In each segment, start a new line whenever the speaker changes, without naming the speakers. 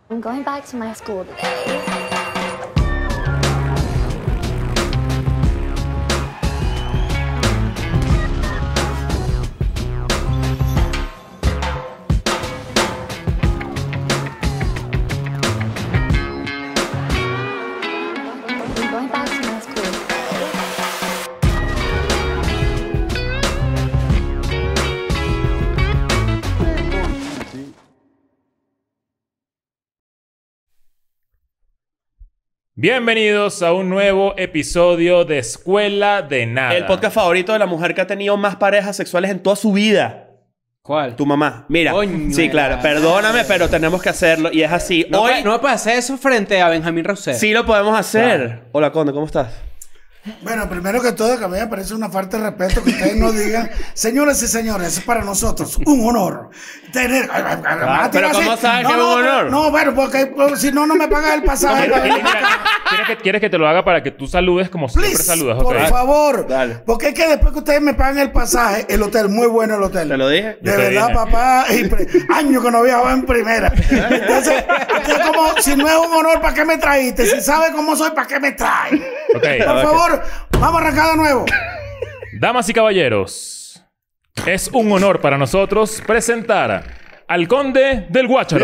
I'm going back to my school today.
Bienvenidos a un nuevo episodio de Escuela de Nada.
El podcast favorito de la mujer que ha tenido más parejas sexuales en toda su vida.
¿Cuál?
Tu mamá. Mira.
Coño,
sí, claro. Perdóname, pero tenemos que hacerlo. Y es así.
No,
Hoy
no me puedes hacer eso frente a Benjamín Rousseff.
sí lo podemos hacer.
Claro.
Hola, Conde. ¿Cómo estás?
Bueno, primero que todo, que a mí me parece una falta de respeto que ustedes nos digan, señoras y señores, es para nosotros un honor tener.
Pero ¿cómo sabes que es un honor?
No, bueno, porque si no, no me pagas el pasaje.
¿Quieres que te lo haga para que tú saludes como siempre
Please,
saludas?
por
Ok.
favor.
Dale.
Porque es que después que ustedes me pagan el pasaje, el hotel, muy bueno el hotel.
¿Te lo dije?
De
Yo te
verdad,
dije.
papá, años que no viajaba en primera. Entonces, es como, si no es un honor, ¿para qué me trajiste? Si sabes cómo soy, ¿para qué me traes?
Ok.
Por favor, vamos a arrancar de nuevo.
Damas y caballeros, es un honor para nosotros presentar al Conde del Guácharo.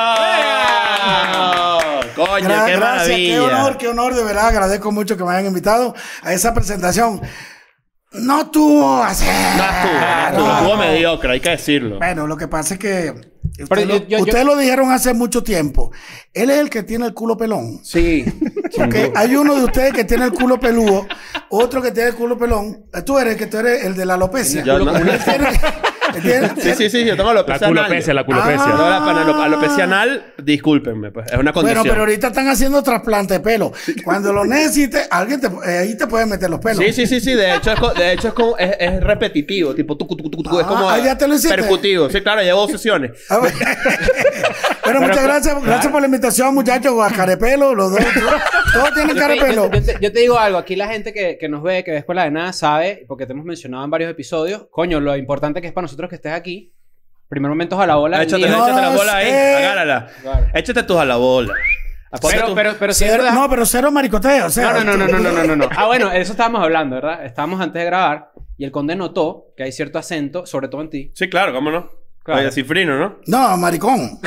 Coño, qué
Gracias,
maravilla.
qué honor, de verdad. Agradezco mucho que me hayan invitado a esa presentación. No tuvo a ser.
No estuvo mediocre, hay que decirlo.
Bueno, lo que pasa es que
Pero
ustedes lo dijeron hace mucho tiempo. Él es el que tiene el culo pelón.
Sí.
Porque hay uno de ustedes que tiene el culo peludo, otro que tiene el culo pelón. Tú eres el de la alopecia.
Yo no. Sí, yo tengo
La
alopecia anal.
culopecia, la
Yo
culopecia.
tengo la alopecia anal, discúlpenme, pues. Es una condición.
Bueno, pero ahorita están haciendo trasplante de pelo. Cuando lo necesites, ahí te pueden meter los pelos.
Sí. De hecho, es repetitivo. Tipo, es como
¿ya te lo hiciste?
percutivo. Sí, claro, llevo sesiones.
A ver. Bueno, muchas gracias. Gracias por la invitación, muchachos. A carepelo, los dos. Todos tienen carepelo.
Yo te digo algo. Aquí la gente que nos ve, que ve Escuela de Nada, sabe, porque te hemos mencionado en varios episodios, coño, lo importante que es para nosotros que estés aquí. Primer momento a la bola.
Échate la bola ahí. Agárrala.
Claro.
Échate tú a la bola.
Pero siempre das-
No, pero cero maricoteo. O sea,
No. Ah, bueno, eso estábamos hablando, ¿verdad? Estábamos antes de grabar y el conde notó que hay cierto acento, sobre todo en ti.
Sí, claro, cómo no.
Claro.
Oye, cifrino, ¿no?
No, maricón.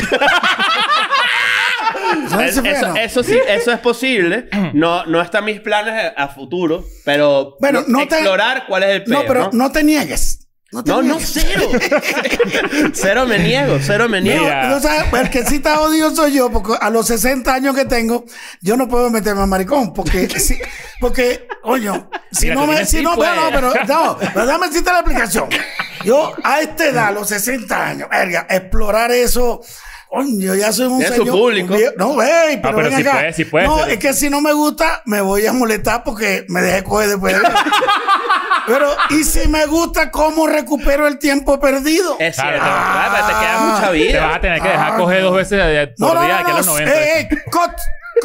No es cifrino.
Eso sí, eso es posible. No está en mis planes a futuro, pero
Bueno,
explorar cuál es el peo,
No, pero no te niegues.
No, cero. Cero me niego.
Mira.
No, sabes, el que sí está odio soy yo, porque a los 60 años que tengo, yo no puedo meterme a maricón, porque, coño,
Mira,
pero déjame decirte la explicación. Yo, a esta edad, a los 60 años, verga, explorar eso, coño, ya soy un
Tiene su
señor.
público.
No, güey, pero
pero
ven
sí
acá.
puede
No,
ser.
es que si no me gusta, me voy a molestar porque me dejé coger después de ver. Pero, ¿y si me gusta, cómo recupero el tiempo perdido?
Es cierto.
Claro.
Pero te queda mucha
Te
vida.
vas a tener que dejar coger 2 veces por día aquí a los 90.
¡Cut!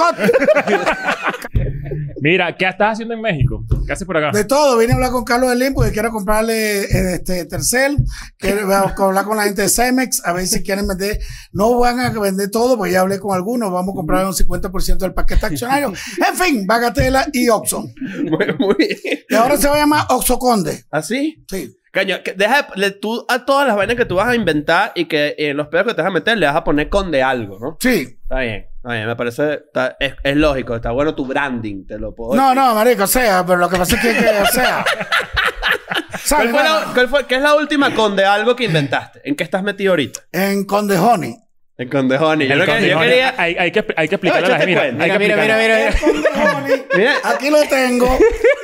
Mira, ¿qué estás haciendo en México? ¿Qué haces por acá?
De todo, vine a hablar con Carlos Slim porque quiero comprarle Tercel, quiero hablar con la gente de Cemex, a ver si quieren vender. No van a vender todo, porque ya hablé con algunos, vamos a comprar un 50% del paquete accionario. En fin, Bagatela y Oxxo.
Muy bien.
Y ahora se va a llamar Oxxo Conde.
¿Así?
Sí.
Caño, tú a todas las vainas que tú vas a inventar y que en los pedos que te vas a meter le vas a poner con de algo, ¿no?
Sí.
Está bien, me parece, es lógico, está bueno tu branding, te lo puedo
No,
decir.
marico, o sea, pero lo que pasa es que o sea. ¿Sabes?
¿Qué es la última con de algo que inventaste? ¿En qué estás metido ahorita?
En Conde Honey.
En Conde Honey.
El
Yo
Conde Honey.
quería...
Hay que explicarle a la
échate
gente.
cuenta.
Hay que
Mira.
El Conde Honey.
Mira.
Aquí lo tengo.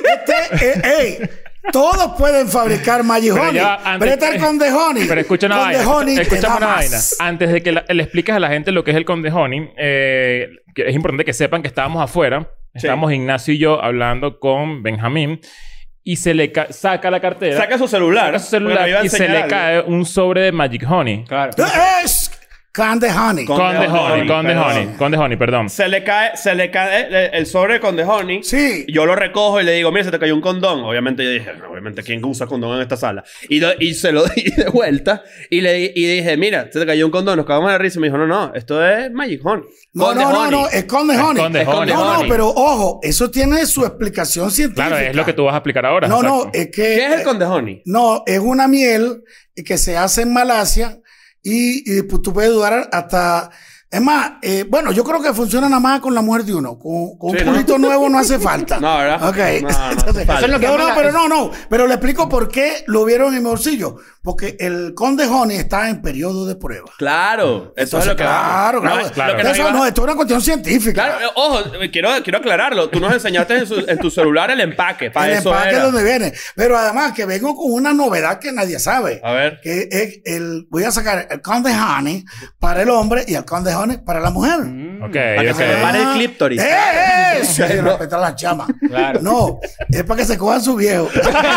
Todos pueden fabricar Magic
Pero
Honey.
ya, antes-
Pero este es el Conde Honey.
Pero escucha una
Conde
vaina.
Honey te
Escúchame
da
una
más.
vaina. Antes de que le expliques a la gente lo que es el Conde Honey, que es importante que sepan que estábamos afuera.
Sí.
Estábamos Ignacio y yo hablando con Benjamín. Y se le saca la cartera.
Saca su celular.
Saca su celular
Bueno, iba a
y se
enseñar
le
algo.
cae un sobre de Magic Honey.
Claro.
Conde Honey.
Conde Honey,
Conde Honey, perdón.
Se le cae el sobre de Conde Honey.
Sí.
Yo lo recojo y le digo, mira, se te cayó un condón. Obviamente yo dije, obviamente, ¿quién usa condón en esta sala? Y se lo di de vuelta y dije, mira, se te cayó un condón. Nos cagamos de la risa y me dijo, no, esto es Magic Honey.
No, es Conde Honey.
Conde Honey.
No, pero ojo, eso tiene su explicación científica.
Claro, es lo que tú vas a explicar ahora.
No,
exacto.
es que...
¿Qué es el Conde Honey?
No, es una miel que se hace en Malasia y pues, tú puedes durar hasta... Es más, bueno, yo creo que funciona nada más con la mujer de uno. Con un culito nuevo no hace falta.
No, ¿verdad?
Ok.
No hace falta.
Eso es lo que
pero le explico por qué lo vieron en mi bolsillo. Porque el Conde Honey está en periodo de prueba.
Claro. Eso es lo que
Claro.
claro.
Eso esto es una cuestión científica.
Claro, ojo, quiero aclararlo. Tú nos enseñaste en tu celular el empaque. Para
El
eso
empaque
era.
es donde viene. Pero además que vengo con una novedad que nadie sabe.
A ver.
Que es voy a sacar el Conde Honey para el hombre y el Conde Honey para la mujer.
Ok,
Para que se le pare el clíptoris.
Sí, respetar a las chamas.
Claro.
No, es para que se cojan su viejo.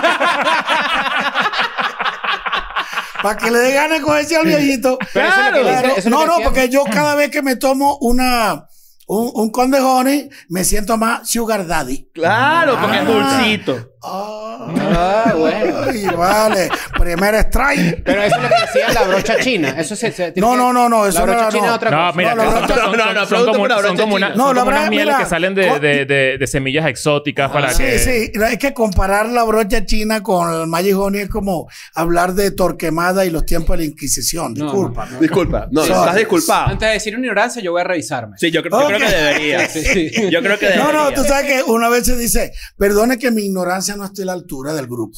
Para que le dé ganas de cogerse al viejito.
Pero eso es lo que dice- eso es lo
No,
que
no,
decía-
porque yo cada vez que me tomo un Conde Honey, me siento más Sugar Daddy.
Claro, porque es dulcito.
bueno.
Ay, vale. Primer strike.
Pero eso es lo que decía la brocha china. Eso se tiene
No,
que-
no, no, eso
La brocha
no,
china
no.
es otra
No,
cosa.
mira,
No,
que son
aplaudo
como
por la
son
brocha
como
china.
una-
No,
son
la
como unas
verdad,
mieles
mira,
que salen de semillas exóticas para
Sí,
que...
sí. Es que comparar la brocha china con el Magic Honey es como hablar de Torquemada y los tiempos de la Inquisición.
No,
Disculpa.
no.
Disculpa. No,
Sorry.
estás disculpado.
Antes de decir una ignorancia, yo voy a revisarme.
Sí, yo creo que debería.
Sí, sí.
Yo creo que debería.
No, tú sabes que una vez se dice, perdone que mi ignorancia no esté a la altura del grupo.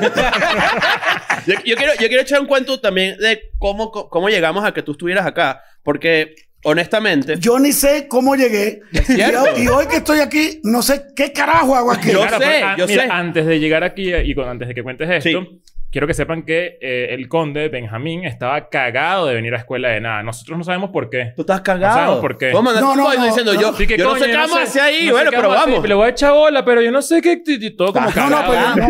Yo quiero echar un cuento también de cómo llegamos a que tú estuvieras acá. Porque, honestamente,
Yo ni sé cómo llegué.
cierto.
Y hoy que estoy aquí, no sé qué carajo hago aquí.
Yo
Claro,
sé,
pero,
yo
mira,
sé.
antes de llegar aquí antes de que cuentes esto,
Sí.
quiero que sepan que el conde Benjamín estaba cagado de venir a escuela de nada. Nosotros no sabemos por qué.
tú estás
No
cagado.
sabemos por qué.
Vos mandaste
No,
un
no,
voice
no,
diciendo
no.
yo,
Así que,
yo no
coño,
sé qué vamos a hacer ahí.
no sé
Bueno,
qué
pero
vamos a hacer.
vamos.
Le voy a echar bola, pero yo no sé qué... y todo como
No,
cagado.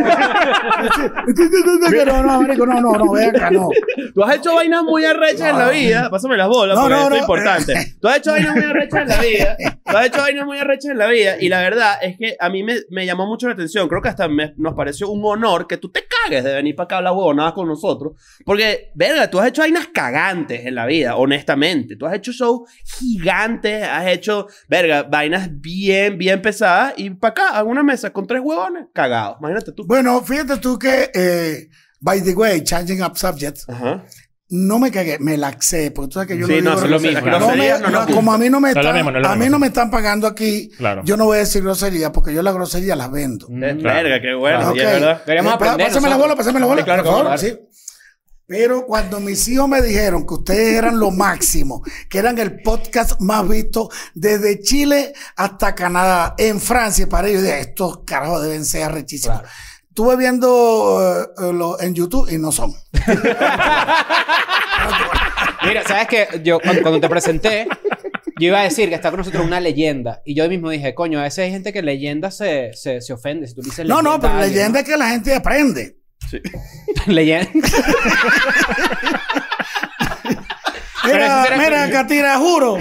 no, marico, no, ve acá, no.
Tú has hecho vainas muy arrechas en la vida. Pásame las bolas,
No,
porque
no,
esto es
no.
importante. Tú has hecho vainas muy arrechas en la vida. Tú has hecho vainas muy arrechas en la vida. Y la verdad es que a mí me llamó mucho la atención. Creo que hasta nos pareció un honor que tú te cagues de venir para acá a hablar huevonadas con nosotros. Porque, verga, tú has hecho vainas cagantes en la vida, honestamente. Tú has hecho shows gigantes. Has hecho, verga, vainas bien pesadas. Y para acá, a una mesa con 3 huevones cagados. Imagínate tú.
Bueno, fíjate tú que, by the way, changing up subject,
Ajá.
no me cagué, me laxé, porque tú sabes que yo
Sí,
no
no,
digo
es lo mismo.
claro.
Groserías no nos
como a mí no me
No es lo
están,
mismo, no es lo
a mí
mismo.
no me están pagando aquí,
Claro.
yo no voy a decir grosería, porque yo la grosería las vendo.
Verga,
Claro.
qué bueno.
Ok.
Y es verdad.
Deberíamos aprender
Pásame la bola,
nosotros.
pásame la bola.
Sí, claro,
por favor,
claro.
sí. Pero cuando mis hijos me dijeron que ustedes eran lo máximo, que eran el podcast más visto desde Chile hasta Canadá, en Francia, para ellos, dije, estos carajos deben ser arrechísimos.
Claro.
Estuve viendo en YouTube y no son.
Mira, ¿sabes qué? Yo, cuando te presenté, yo iba a decir que está con nosotros una leyenda. Y yo mismo dije, coño, a veces hay gente que leyenda se ofende. Si tú dices
No,
leyenda.
pero
a alguien,
leyenda es que la gente aprende.
¿no? Leyenda. Pero eso será-
Mira, Catira, juro.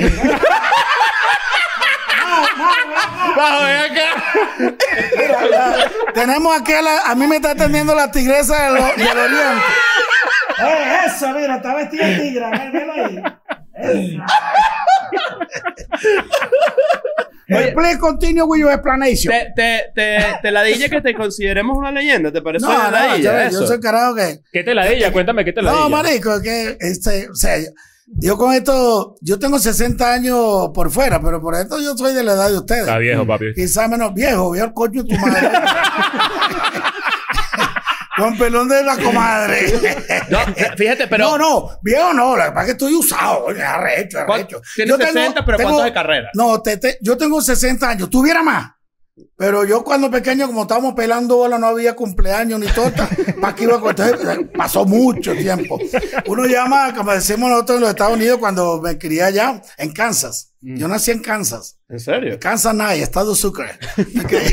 Bajo, ven acá.
Tenemos aquí a mí me está atendiendo la tigresa del oriente. Eso, mira, está vestida de tigra. Mira ahí. Please continue with your explanation.
Te ladilla que te consideremos una leyenda. ¿Te parece una
No,
ladilla
yo
eso?
soy carajo que...
¿Qué te la de ella? Cuéntame, ¿qué te la de
No,
ella?
marico, es que, o sea, yo con esto, yo tengo 60 años por fuera, pero por esto yo soy de la edad de ustedes.
Está viejo, papi.
Quizá menos viejo el coño de tu madre. Con pelón de la comadre.
No, fíjate, pero...
No, viejo no, la verdad es que estoy usado, oye, arrecho.
Tienes
Yo tengo-
60, pero
tengo-
¿cuántos de carrera?
No, yo tengo 60 años, tuviera más. Pero yo cuando pequeño, como estábamos pelando bola, no había cumpleaños ni torta. ¿Para qué iba a contar? Pasó mucho tiempo. Uno llama, como decimos nosotros en los Estados Unidos, cuando me crié allá, en Kansas. Yo nací en Kansas.
¿En serio?
Kansas Night, Estado Sucre. Okay.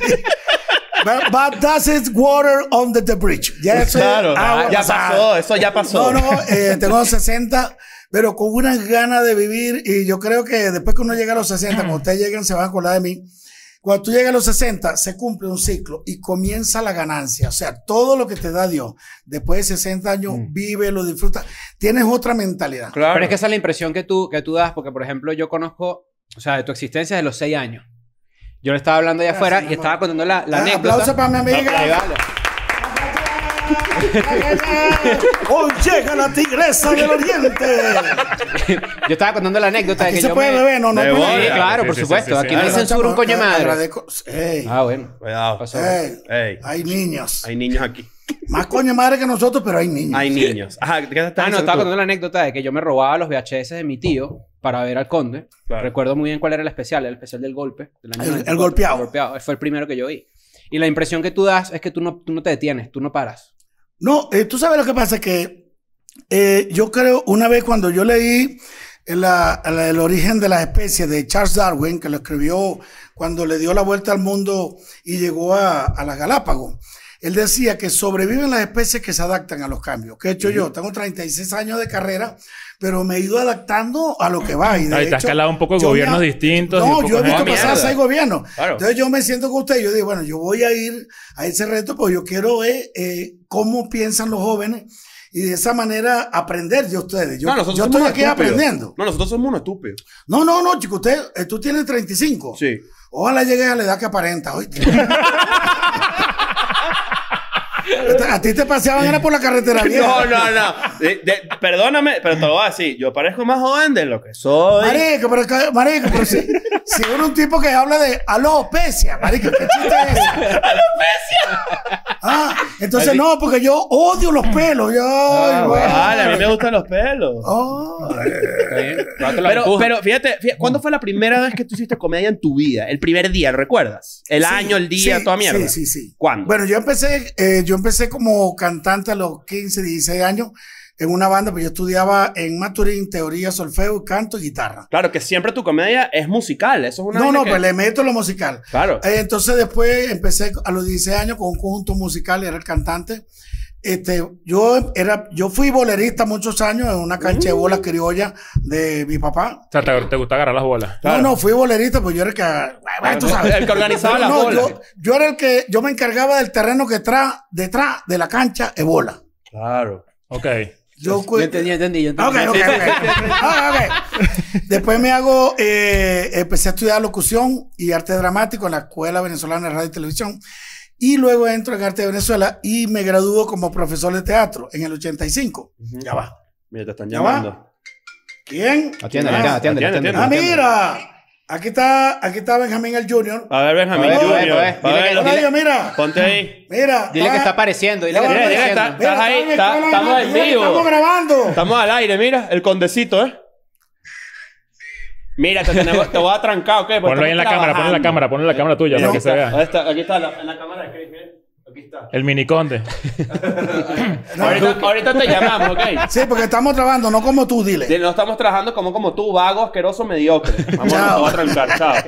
But that's it, water under the bridge. Ya eso
Claro,
agua
ya
pasada.
pasó, eso ya pasó.
No, tengo 60. pero con unas ganas de vivir. Y yo creo que después que uno llega a los 60, cuando ustedes lleguen se van a acordar de mí. Cuando tú llegas a los 60, se cumple un ciclo y comienza la ganancia. O sea, todo lo que te da Dios, después de 60 años, vive, lo disfruta. Tienes otra mentalidad.
Claro.
Pero es que esa es la impresión que tú das, porque, por ejemplo, yo conozco, o sea, de tu existencia de los 6 años. Yo le estaba hablando allá afuera y estaba contando la anécdota.
Aplauso para mi amiga.
Ahí vale.
Hoy llega la tigresa del oriente.
Yo estaba contando la anécdota de
Aquí
que
se
yo
puede beber, no, no
De
puede
bola.
Sí,
beber.
claro, por
Sí, sí,
supuesto.
sí, sí,
Aquí
sí.
no hay censura un coño de madre.
Agradezco. Ey,
Ah, bueno.
Cuidado.
Pasó.
ey,
Ey,
hay niños.
hay niños aquí.
Más coño de madre que nosotros, pero hay niños.
Hay niños. Ajá, ¿qué estás
Ah, no,
diciendo
estaba
tú?
contando la anécdota de que yo me robaba los VHS de mi tío para ver al Conde.
Claro.
Recuerdo muy bien cuál era el especial del golpe. Del año
El
94,
golpeado.
El golpeado. Fue el primero que yo vi. Y la impresión que tú das es que tú no te detienes, tú no paras.
No, tú sabes lo que pasa, que yo creo, una vez cuando yo leí el origen de las especies de Charles Darwin, que lo escribió cuando le dio la vuelta al mundo y llegó a las Galápagos, él decía que sobreviven las especies que se adaptan a los cambios. ¿Qué he hecho yo? Tengo 36 años de carrera, pero me he ido adaptando a lo que va. Y de
Ahí te has
hecho,
calado un poco de
yo
gobiernos
me-
distintos. y un
No,
poco
yo he
de-
visto
mierda.
pasar 6 gobiernos.
Claro.
Entonces yo me siento con usted y yo digo, bueno, yo voy a ir a ese reto porque yo quiero ver cómo piensan los jóvenes y de esa manera aprender de ustedes. Yo,
No, nosotros
yo
somos
estoy aquí
estúpidos.
aprendiendo.
No, nosotros somos unos estúpidos.
No, chico, tú tienes 35.
Sí.
Ojalá llegues a la edad que aparenta, oíste. A ti te paseaban era por la carretera vieja.
No. Perdóname, pero te lo voy a decir. Yo parezco más joven de lo que soy.
Marico, pero si uno es un tipo que habla de alopecia, marico, ¿qué chiste es ese? Entonces no, porque yo odio los pelos.
Vale, a mí me gustan los pelos.
Está bien. No te lo empujo.
Pero fíjate, ¿cuándo fue la primera vez que tú hiciste comedia en tu vida? El primer día, ¿lo recuerdas? El año, el día, toda mierda.
Sí.
¿Cuándo?
Bueno, yo empecé como cantante a los 15, 16 años en una banda, pues yo estudiaba en Maturín, teoría, solfeo, canto y guitarra.
Claro, que siempre tu comedia es musical. Eso es una
No,
vaina que-
pues le meto lo musical.
Claro.
Entonces después empecé a los 16 años con un conjunto musical, era el cantante. Yo fui bolerista muchos años en una cancha de bola criolla de mi papá.
O sea, te gusta agarrar las bolas.
Claro.
No, fui bolerista, pues yo era el que, tú sabes.
El que organizaba las
No,
bolas.
yo era yo me encargaba del terreno que detrás de la cancha de bola.
Claro.
Ok.
Yo
Yo entendí.
Ok. Después empecé a estudiar locución y arte dramático en la Escuela Venezolana de Radio y Televisión. Y luego entro en Arte de Venezuela y me gradúo como profesor de teatro en el 85. Ya va.
Mira, te están
Ya va.
llamando.
¿Quién?
Atiéndele.
Mira. Aquí está Benjamín el Junior.
A ver, Benjamín
A ver,
Junior.
a ver.
A ver,
Dile
Hola, yo, mira.
Ponte ahí.
Mira.
Dile que está apareciendo. Dile que
Ya va,
está
Dile que
apareciendo.
estás ahí,
en la escuela,
estamos en
mira,
vivo.
Estamos grabando.
Estamos al aire, mira. El condecito, ¿eh? Mira, te voy a trancar, ¿ok? Porque
Ponlo ahí en la
estamos
cámara,
trabajando.
ponle la cámara tuya
Mira,
para que se vea.
Ahí está, aquí está, en la cámara de Chris, mira. Aquí está.
El miniconde.
Ahorita te llamamos, ¿ok?
Sí, porque estamos trabajando, no como tú, dile.
No estamos trabajando como tú, vago, asqueroso, mediocre. Vamos,
Chao.
te voy a trancar, chao.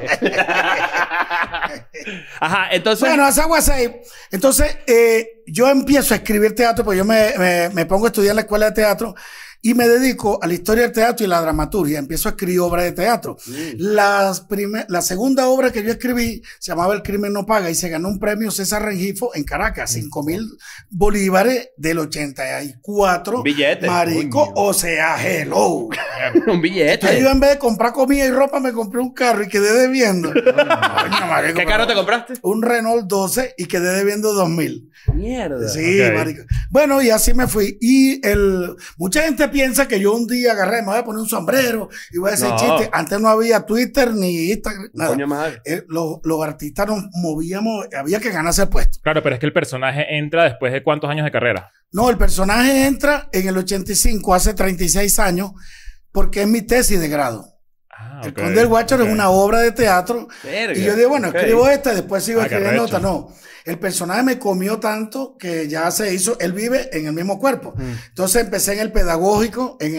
Ajá, entonces...
Bueno, hace agua seis. Entonces, yo empiezo a escribir teatro, pues yo me pongo a estudiar en la escuela de teatro y me dedico a la historia del teatro y la dramaturgia. Empiezo a escribir obras de teatro. La segunda obra que yo escribí se llamaba El crimen no paga y se ganó un premio César Rengifo en Caracas, 5,000 bolívares del 84.
Billete.
Marico,
Coño.
o sea, hello.
un billete.
Entonces yo en vez de comprar comida y ropa me compré un carro y quedé debiendo. Coño, marico,
¿Qué carro te compraste?
un Renault 12 y quedé debiendo 2,000.
Mierda.
Sí,
Ok.
marico. Bueno, y así me fui. Y mucha gente piensa que yo un día agarré, me voy a poner un sombrero y voy a hacer
No.
chistes. Antes no había Twitter ni Instagram, nada.
Coño madre.
Los artistas nos movíamos, había que ganarse el puesto.
Claro, pero es que el personaje entra después de cuántos años de carrera.
No, el personaje entra en el 85, hace 36 años, porque es mi tesis de grado. El Conde del Guácharo es una obra de teatro.
Verga,
Y yo digo, bueno,
ok.
escribo esta, después sigo
Ah, qué
escribiendo
arrecho.
otra. No. El personaje me comió tanto que ya se hizo, él vive en el mismo cuerpo. Entonces empecé en el pedagógico, en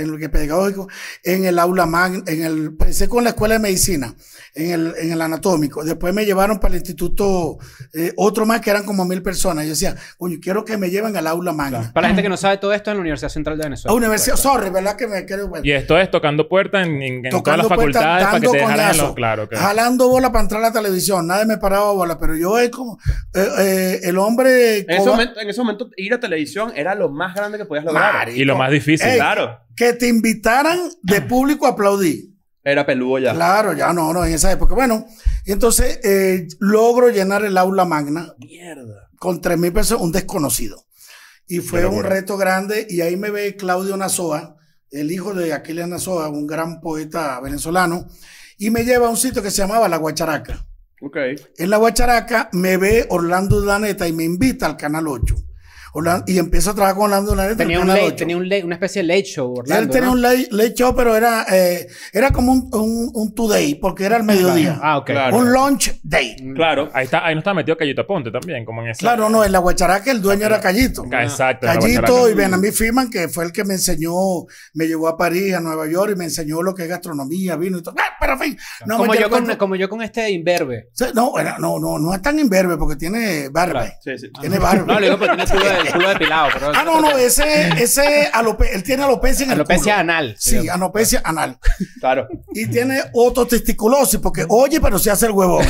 el aula magna, empecé con la escuela de medicina, en el anatómico. Después me llevaron para el instituto, otro más que eran como 1,000 personas. Yo decía, coño, quiero que me lleven al aula magna.
Para la gente que no sabe todo esto, en la Universidad Central de Venezuela.
A universidad, sorry, ¿verdad? Que me quiero, bueno,
Y esto es tocando puertas en todas
tocando
las
puertas,
facultades para que
dando
te dejaran en
coñazo,
los... Claro, ok.
jalando bola para entrar a la televisión. Nadie me paraba bola, pero yo es como el hombre
En ese momento, ir a televisión era lo más grande que podías lograr.
Marico.
Y lo más difícil.
Ey,
Claro.
que te invitaran de público a aplaudir.
Era peludo ya.
Claro, ya no, en esa época. Bueno, y entonces logro llenar el aula magna
Mierda.
con 3,000 personas, un desconocido. Y fue
Qué
un
locura.
reto grande. Y ahí me ve Claudio Nazoa, el hijo de Aquiles Nazoa, un gran poeta venezolano, y me lleva a un sitio que se llamaba La Guacharaca.
Ok.
En La Guacharaca me ve Orlando Urdaneta y me invita al Canal 8. Y empiezo a trabajar con Orlando Urdaneta en el Canal 8.
Una especie de late show, Orlando.
Él tenía
¿no?
un late show, pero era como un today, porque era el mediodía.
Ah, ok.
Claro.
Un lunch day.
Claro.
Ahí no está metido Cayito Ponte también, como en ese...
Claro, no, en La Guacharaca el dueño era Callito.
Exacto. en la
Callito
Guacharaca.
y Benamí Freeman, que fue el que me enseñó, me llevó a París, a Nueva York, y me enseñó lo que es gastronomía, vino y todo. Pero en fin, no
como,
me
yo
quiero
como yo con este imberbe.
no es tan imberbe porque tiene barba.
Sí, sí.
Tiene barba.
No, le digo porque tiene el culo depilado. Pero
No, él tiene alopecia en el
alopecia
culo.
anal.
Sí, alopecia anal.
Claro.
Y tiene ototesticulosis porque oye, pero se hace el huevón.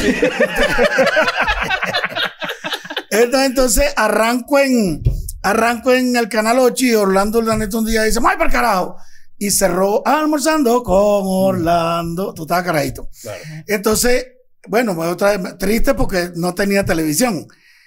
Entonces arranco en el Canal 8 y Orlando Urdaneta un día dice, ¡ay, para carajo! Y cerró almorzando con Orlando. Tú estabas carajito.
Claro.
Entonces, bueno, otra vez triste porque no tenía televisión.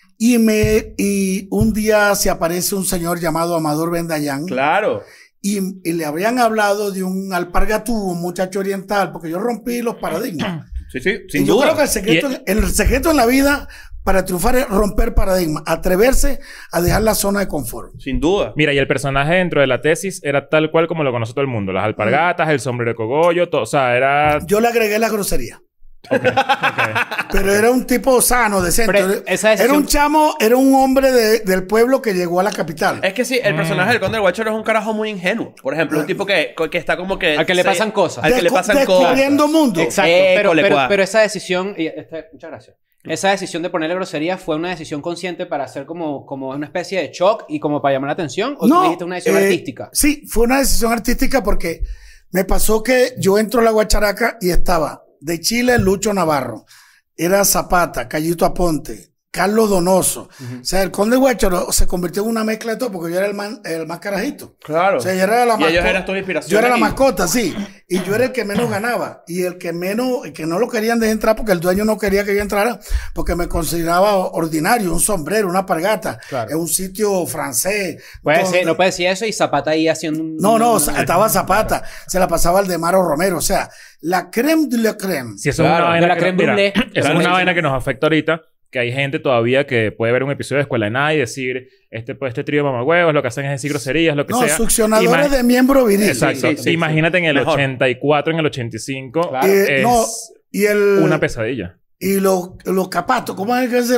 Y un día se aparece un señor llamado Amador Bendayán.
Claro.
Y le habrían hablado de un alpargatú, un muchacho oriental, porque yo rompí los paradigmas.
Sí, sí.
Y
Sin
yo
duda.
creo que el secreto en la vida para triunfar es romper paradigmas, atreverse a dejar la zona de confort.
Sin duda.
Mira, y el personaje dentro de la tesis era tal cual como lo conoce todo el mundo. Las alpargatas, el sombrero de cogollo, todo. O sea, era...
Yo le agregué la grosería.
Ok.
Pero era un tipo sano, decente.
Pero esa decisión-
Era un chamo, era un hombre del pueblo que llegó a la capital.
Es que sí, el personaje del Conde del Guácharo es un carajo muy ingenuo. Por ejemplo, un tipo que está como que...
Al que le pasan cosas.
Al que le pasan cosas.
Descubriendo mundo.
Exacto.
École, cuá.
Pero esa decisión... muchas gracias. Esa decisión de ponerle grosería fue una decisión consciente para hacer como una especie de shock y como para llamar la atención. ¿O tú dijiste una decisión artística?
Sí, fue una decisión artística porque me pasó que yo entro a La Guacharaca y estaba de Chile Lucho Navarro, era Zapata, Callito Aponte, Carlos Donoso. O sea, el Conde Guácharo se convirtió en una mezcla de todo porque yo era el más carajito.
Claro.
O sea, yo era la
Y ellos
mascota.
eran tus inspiraciones.
Yo era la
y-
mascota, sí. Y yo era el que menos ganaba. Y el que no lo querían dejar entrar porque el dueño no quería que yo entrara porque me consideraba ordinario, un sombrero, una alpargata,
Claro.
en un sitio francés.
No puede decir eso y Zapata ahí haciendo un...
No, estaba Zapata, se la pasaba al de Maro Romero, o sea, la crème de la crème.
Si eso
Claro.
es una
De
vaina
la
que
crème
mira,
brûlée.
eso es
Claro.
una vaina que nos afecta ahorita, que hay gente todavía que puede ver un episodio de Escuela de Nada y decir, este trío de mamagüevos, lo que hacen es decir groserías, lo que
No,
sea.
succionadores de miembro viril.
Exacto.
Sí, sí,
Imagínate en el
Mejor.
84, en el 85.
Claro.
Es
No, y
una pesadilla.
y los capatos, ¿cómo es que se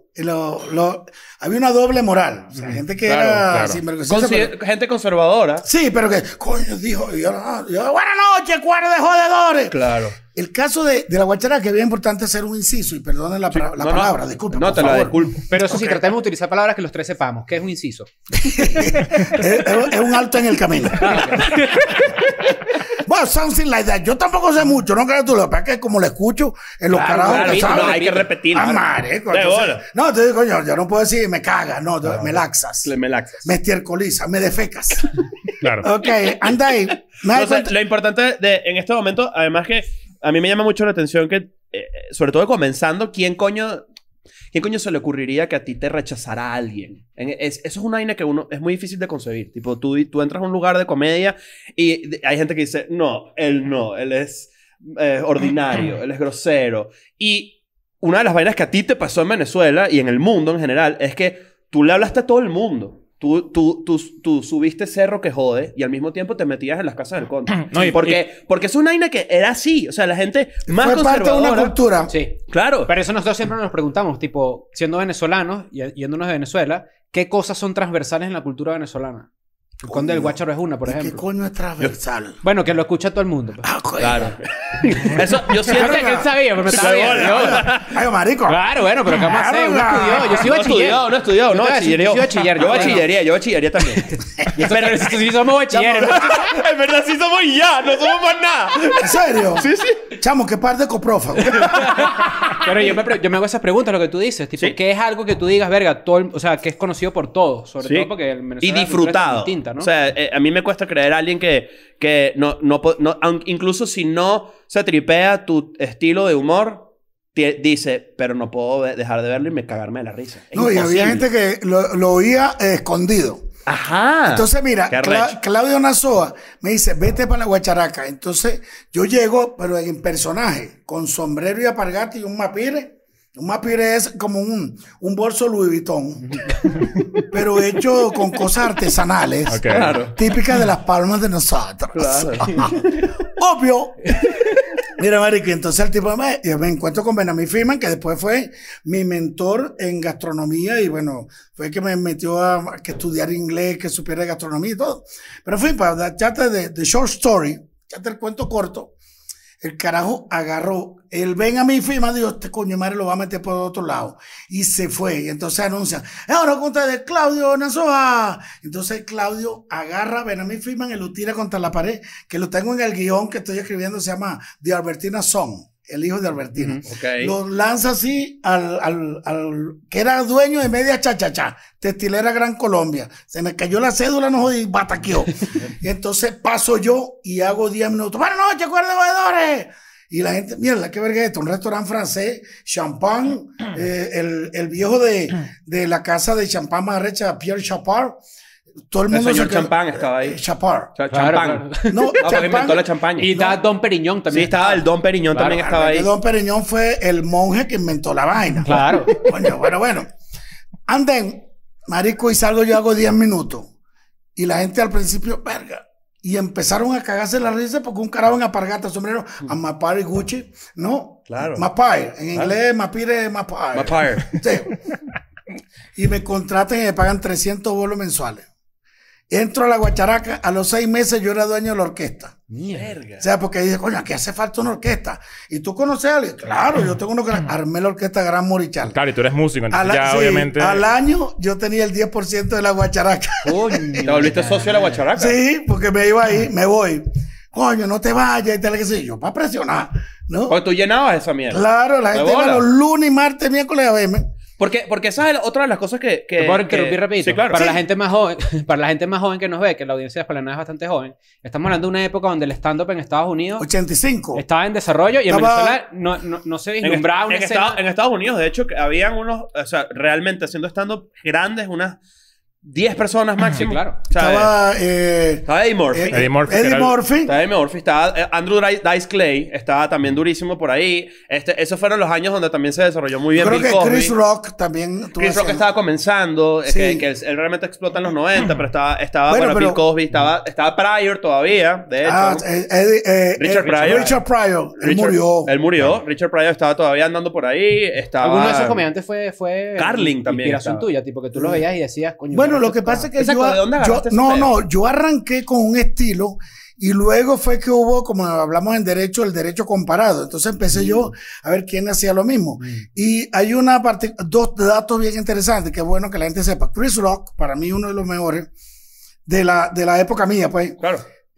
había una doble moral. O sea, gente que
Claro,
era
claro.
sinvergüenza, pero-
Gente conservadora.
sí, pero que, coño, dijo, y yo, buenas noches, cuadro de jodedores.
Claro.
El caso de La Guacharaca, que es bien importante hacer un inciso, y perdonen la palabra, disculpen,
No,
por
te la
favor.
disculpo.
Pero eso sí, tratemos de utilizar palabras que los tres sepamos. ¿Qué es un inciso?
Es un alto en el camino. Bueno, something like that. Yo tampoco sé mucho, no creas tú. Lo que pasa es que como lo escucho en los carajos,
claro,
que
no,
saben.
hay que repetirlo.
Ah, marico,
De
entonces-
bola.
no, te digo, coño, yo no puedo decir me cagas, no, me laxas,
Me laxas.
me estiercolizas, me defecas.
Claro.
Ok, anda ahí. Me das
No sé,
cuenta-
lo importante en este momento, además que a mí me llama mucho la atención que, sobre todo comenzando, ¿quién coño se le ocurriría que a ti te rechazara a alguien? Eso es una vaina que es muy difícil de concebir. Tipo, tú entras a un lugar de comedia y hay gente que dice, no, él es ordinario, él es grosero. Y una de las vainas que a ti te pasó en Venezuela y en el mundo en general es que tú le hablaste a todo el mundo. tú subiste cerro que jode y al mismo tiempo te metías en las casas del conde.
No,
porque es una vaina que era así. O sea, la gente más
Fue parte de
conservadora...
una cultura.
Sí.
Claro.
Pero eso nosotros siempre nos preguntamos, tipo, siendo venezolanos y yéndonos de Venezuela, ¿qué cosas son transversales en la cultura venezolana? El Conde del Guácharo es una, por
¿Y qué
ejemplo.
coño es transversal?
Bueno, que lo escucha todo el mundo. Pues.
Ah, coño.
Claro. Eso, yo siento
Claro que él sabía, pero estaba bien.
Ay, marico.
Claro, bueno, pero ¿qué vamos a hacer? Uno
Claro,
estudió. Yo soy bachiller.
No he estudiado.
Yo te voy a decir, yo soy bachiller.
Yo bachillería también.
Pero si sí somos bachilleres.
En verdad sí somos y ya, no somos más nada.
¿En serio?
Sí, sí.
Chamo, qué par de coprófago.
Pero yo me hago esas preguntas, lo que tú dices. Tipo,
Sí.
¿qué es algo que tú digas, verga, o sea, que es conocido por todos? Sobre
Sí.
todo porque el Venezuela
Y
la cultura es
disfrutado.
distinta, ¿no?
O sea, a mí me cuesta creer a alguien que incluso si no se tripea tu estilo de humor, dice, pero no puedo dejar de verlo y me cagarme de la risa. Es
No, y había
imposible.
gente que lo oía escondido.
Ajá.
Entonces, mira,
Qué arrecho.
Claudio Nazoa me dice, vete para la guacharaca. Entonces, yo llego, pero en personaje, con sombrero y alpargata y un mapire. Un mapire es como un bolso Louis Vuitton, pero hecho con cosas artesanales,
Ok.
Claro.
típicas de las palmas de nosotros.
Claro.
Obvio. Mira, marico, entonces el tipo yo me encuentro con Benamí Freeman, que después fue mi mentor en gastronomía y bueno, fue el que me metió a que estudiar inglés, que supiera de gastronomía y todo. Pero fui para echarte de short story, echarte el cuento corto. El carajo agarró, el Benamí Freeman dijo, este coño de madre lo va a meter por otro lado. Y se fue. Y entonces anuncia, ahora con ustedes, Claudio Nazoa. Entonces Claudio agarra a Benamí Freeman y lo tira contra la pared, que lo tengo en el guión que estoy escribiendo, se llama The Albertina Song, el hijo de Albertina.
Ok.
Lo lanza así al que era dueño de Media Cha-Cha-Cha, textilera Gran Colombia. Se me cayó la cédula, no jodí, bataqueó. Y entonces paso yo y hago 10 minutos. Buenas noches, guardadores. Y la gente, mierda, qué verga es esto, un restaurante francés, champán, el viejo de la casa de champán más recha, Pierre Chapard. Todo el
El
mundo
señor
se quedó-
Champán estaba ahí.
Chapard.
Champán.
Claro.
No,
No, porque
champán.
inventó la champaña.
Y está Don Periñón
Sí,
también.
estaba el Don Periñón
Claro,
también estaba ahí.
Que Don Periñón fue el monje que inventó la vaina.
Claro.
Coño, bueno. Anden, marico, y salgo yo hago 10 minutos. Y la gente al principio, verga. Y empezaron a cagarse la risa porque un carajo en alpargata, sombrero, a Mapire Gucci, ¿no?
Claro.
Mapire. En inglés, Mapire, Mapire.
Mapire.
Sí. Y me contratan y me pagan 300 bolos mensuales. Entro a la guacharaca, a los 6 meses yo era dueño de la orquesta. O sea, porque dice, coño, aquí hace falta una orquesta. ¿Y tú conoces a alguien? Claro, yo tengo uno que armé la orquesta Gran Morichal.
Claro, y tú eres músico, entonces ya
Sí,
obviamente...
al año yo tenía el 10% de la guacharaca.
Coño.
¿Te volviste socio de la guacharaca?
Sí, porque me iba ahí, me voy. Coño, no te vayas y tal, que sí. Yo para presionar, ¿no?
Porque tú llenabas esa mierda.
Claro, la
De
gente iba
bola.
los lunes, martes, miércoles a verme.
Porque esa es otra de las cosas que...
¿Te puedo interrumpir rapidito?
Sí, claro.
Para
Sí.
la gente más joven, para la gente más joven que nos ve, que la audiencia de Esplanada es bastante joven, estamos hablando de una época donde el stand-up en Estados Unidos
85.
estaba en desarrollo y en
Estaba-
Venezuela no se
En,
vislumbraba una escena.
en Estados Unidos, de hecho, que habían unos... O sea, realmente haciendo stand-up grandes, unas 10 personas máximo.
Sí, claro.
O sea,
Estaba
estaba Eddie Murphy.
Eddie Murphy, que
Eddie
era el-
Murphy.
Estaba Eddie Murphy. Estaba Andrew Dice Clay. Estaba también durísimo por ahí. Esos fueron los años donde también se desarrolló muy bien
Creo
Bill
que
Cosby.
Chris Rock también tuvo
Chris Rock
escena.
estaba comenzando, es
Sí.
que él realmente explota en los 90, pero estaba
Bueno,
bueno,
pero-
Bill Cosby, estaba Pryor todavía, de hecho.
Richard Pryor. Él murió.
Él murió. Richard Pryor estaba todavía andando por ahí. Estaba...
Alguno de esos comediantes fue
Carlin también
inspiración
estaba.
tuya, tipo que tú lo veías y decías, coño.
Bueno,
pero
lo
esto
que pasa es que
Exacto, ¿de dónde agarraste ese pedo?
yo arranqué con un estilo y luego fue que hubo, como hablamos en derecho, el derecho comparado. Entonces empecé yo a ver quién hacía lo mismo. Y hay una parte, dos datos bien interesantes que es bueno que la gente sepa. Chris Rock, para mí uno de los mejores de la época mía, pues.
Claro.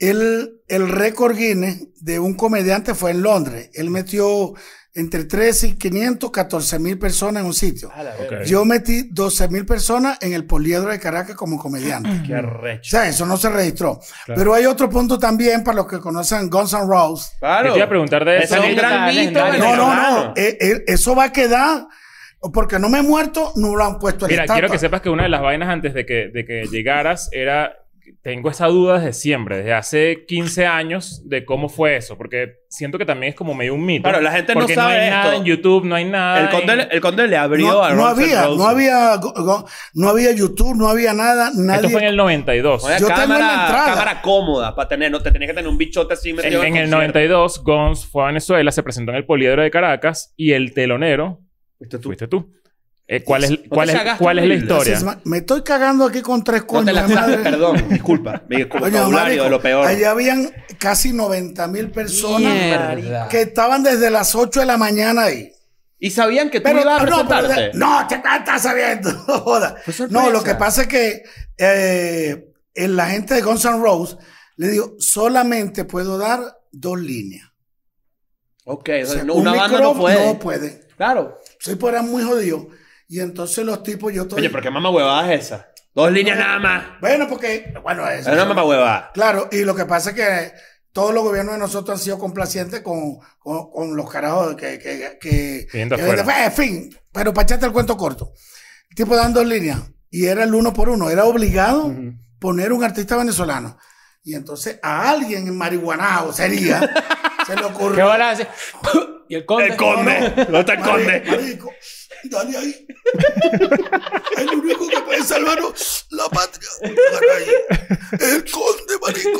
El récord Guinness de un comediante fue en Londres. Él metió entre 13.500, 14.000 personas en un sitio.
Ok.
Yo metí 12.000 personas en el Poliedro de Caracas como comediante.
Qué
O
arrecho.
sea, eso no se registró.
Claro.
Pero hay otro punto también para los que conocen Guns N' Roses.
Claro.
Yo te iba a preguntar de
Ese
eso.
es un gran mito
Legendario.
No,
venezolano.
eso va a quedar, porque no me he muerto, no lo han puesto en
Mira,
estatua.
quiero que sepas que una de las vainas antes de que llegaras era tengo esa duda desde siempre, desde hace 15 años, de cómo fue eso. Porque siento que también es como medio un mito.
Claro, la gente no
porque
sabe
no hay nada
esto.
en YouTube, no hay nada.
El conde le abrió a
No
Guns N' Roses.
no había YouTube, no había nada. Nadie...
Esto fue en el 92.
No había
Yo tengo la entrada.
cámara cómoda para tener, no te tenías que tener un bichote así metido
En el
concierto.
92, Guns fue a Venezuela, se presentó en el Poliedro de Caracas y el telonero fuiste tú. ¿Cuál es la
horrible.
historia?
Me estoy cagando aquí con 3
No
coños.
te la
de madre.
perdón, disculpa. Mi
Coño,
vocabulario
marico,
de lo peor.
allá habían casi 90,000 personas
Mierda.
que estaban desde las 8 de la mañana ahí.
Y sabían que tú ibas a presentarte.
No, te estás sabiendo. No jodas.
Fue sorpresa.
No, lo que pasa es que la gente de Guns N' Roses le dijo, solamente puedo dar 2 líneas.
Ok,
O sea,
no,
un
una banda no
micrófono
puede.
No puede.
Claro.
Soy por ahí muy jodido. Y entonces los tipos, yo estoy...
Oye, pero qué mamá huevada es esa. 2 líneas nada más.
Bueno, porque... Bueno,
Es una mamá huevada.
Claro, y lo que pasa es que todos los gobiernos de nosotros han sido complacientes con los carajos que
Pidiendo afuera.
en fin, pero para echarte el cuento corto. El tipo dando 2 líneas y era el 1 por 1. Era obligado poner un artista venezolano. Y entonces a alguien en marihuanao se le
¿Qué
ocurrió.
van a decir? Y el conde.
El conde. ¿Dónde está el conde?
Marico, dale ahí. El único que puede salvarnos la patria. Dale ahí. El conde,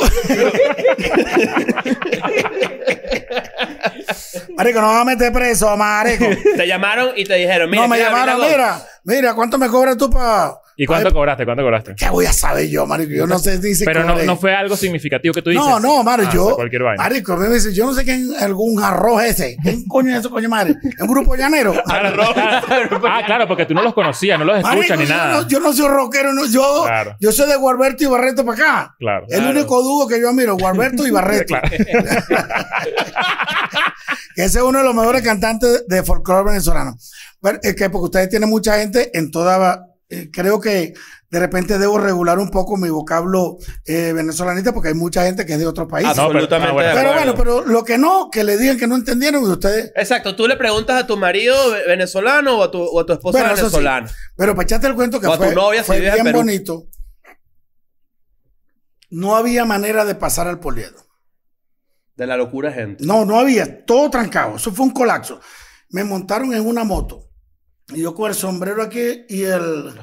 marico. Marico, no vas a meter preso, marico.
Te llamaron y te dijeron, mira,
No, me
quiero abrir
llamaron,
la voz.
mira, ¿cuánto me cobras tú para...?
¿Y cuánto cobraste? ¿Cuánto cobraste?
¿Qué voy a saber yo, marico? Yo no sé ni si
Pero
cobré.
no fue algo significativo que tú dices.
No, marico, yo...
Cualquier vaina.
Marico, me dice, yo no sé quién, algún arroz ese. ¿Quién coño es eso, coño madre? ¿Un grupo llanero?
Claro, porque tú no los conocías, no los escuchas
Marico,
ni nada.
yo no soy rockero, no,
Claro.
yo soy de Gualberto y Barreto para acá.
Claro.
El único dúo que yo admiro, Gualberto y Barreto.
Claro.
Que ese es uno de los mejores cantantes de folclore venezolano. Bueno, es que porque ustedes tienen mucha gente en toda... creo que de repente debo regular un poco mi vocablo venezolanista porque hay mucha gente que es de otro país.
Ah, no,
Absolutamente.
bueno.
de
Pero
acuerdo.
bueno, pero lo que no, que le digan que no entendieron y ustedes...
Exacto, tú le preguntas a tu marido venezolano o a tu esposa
Bueno, eso sí.
venezolana.
Pero para echarte el cuento que
O a tu novia si
fue
vive en
bien
Perú.
bonito. No había manera de pasar al poliedro.
De la locura, gente.
No había. Todo trancado. Eso fue un colapso. Me montaron en una moto. Y yo con el sombrero aquí y el...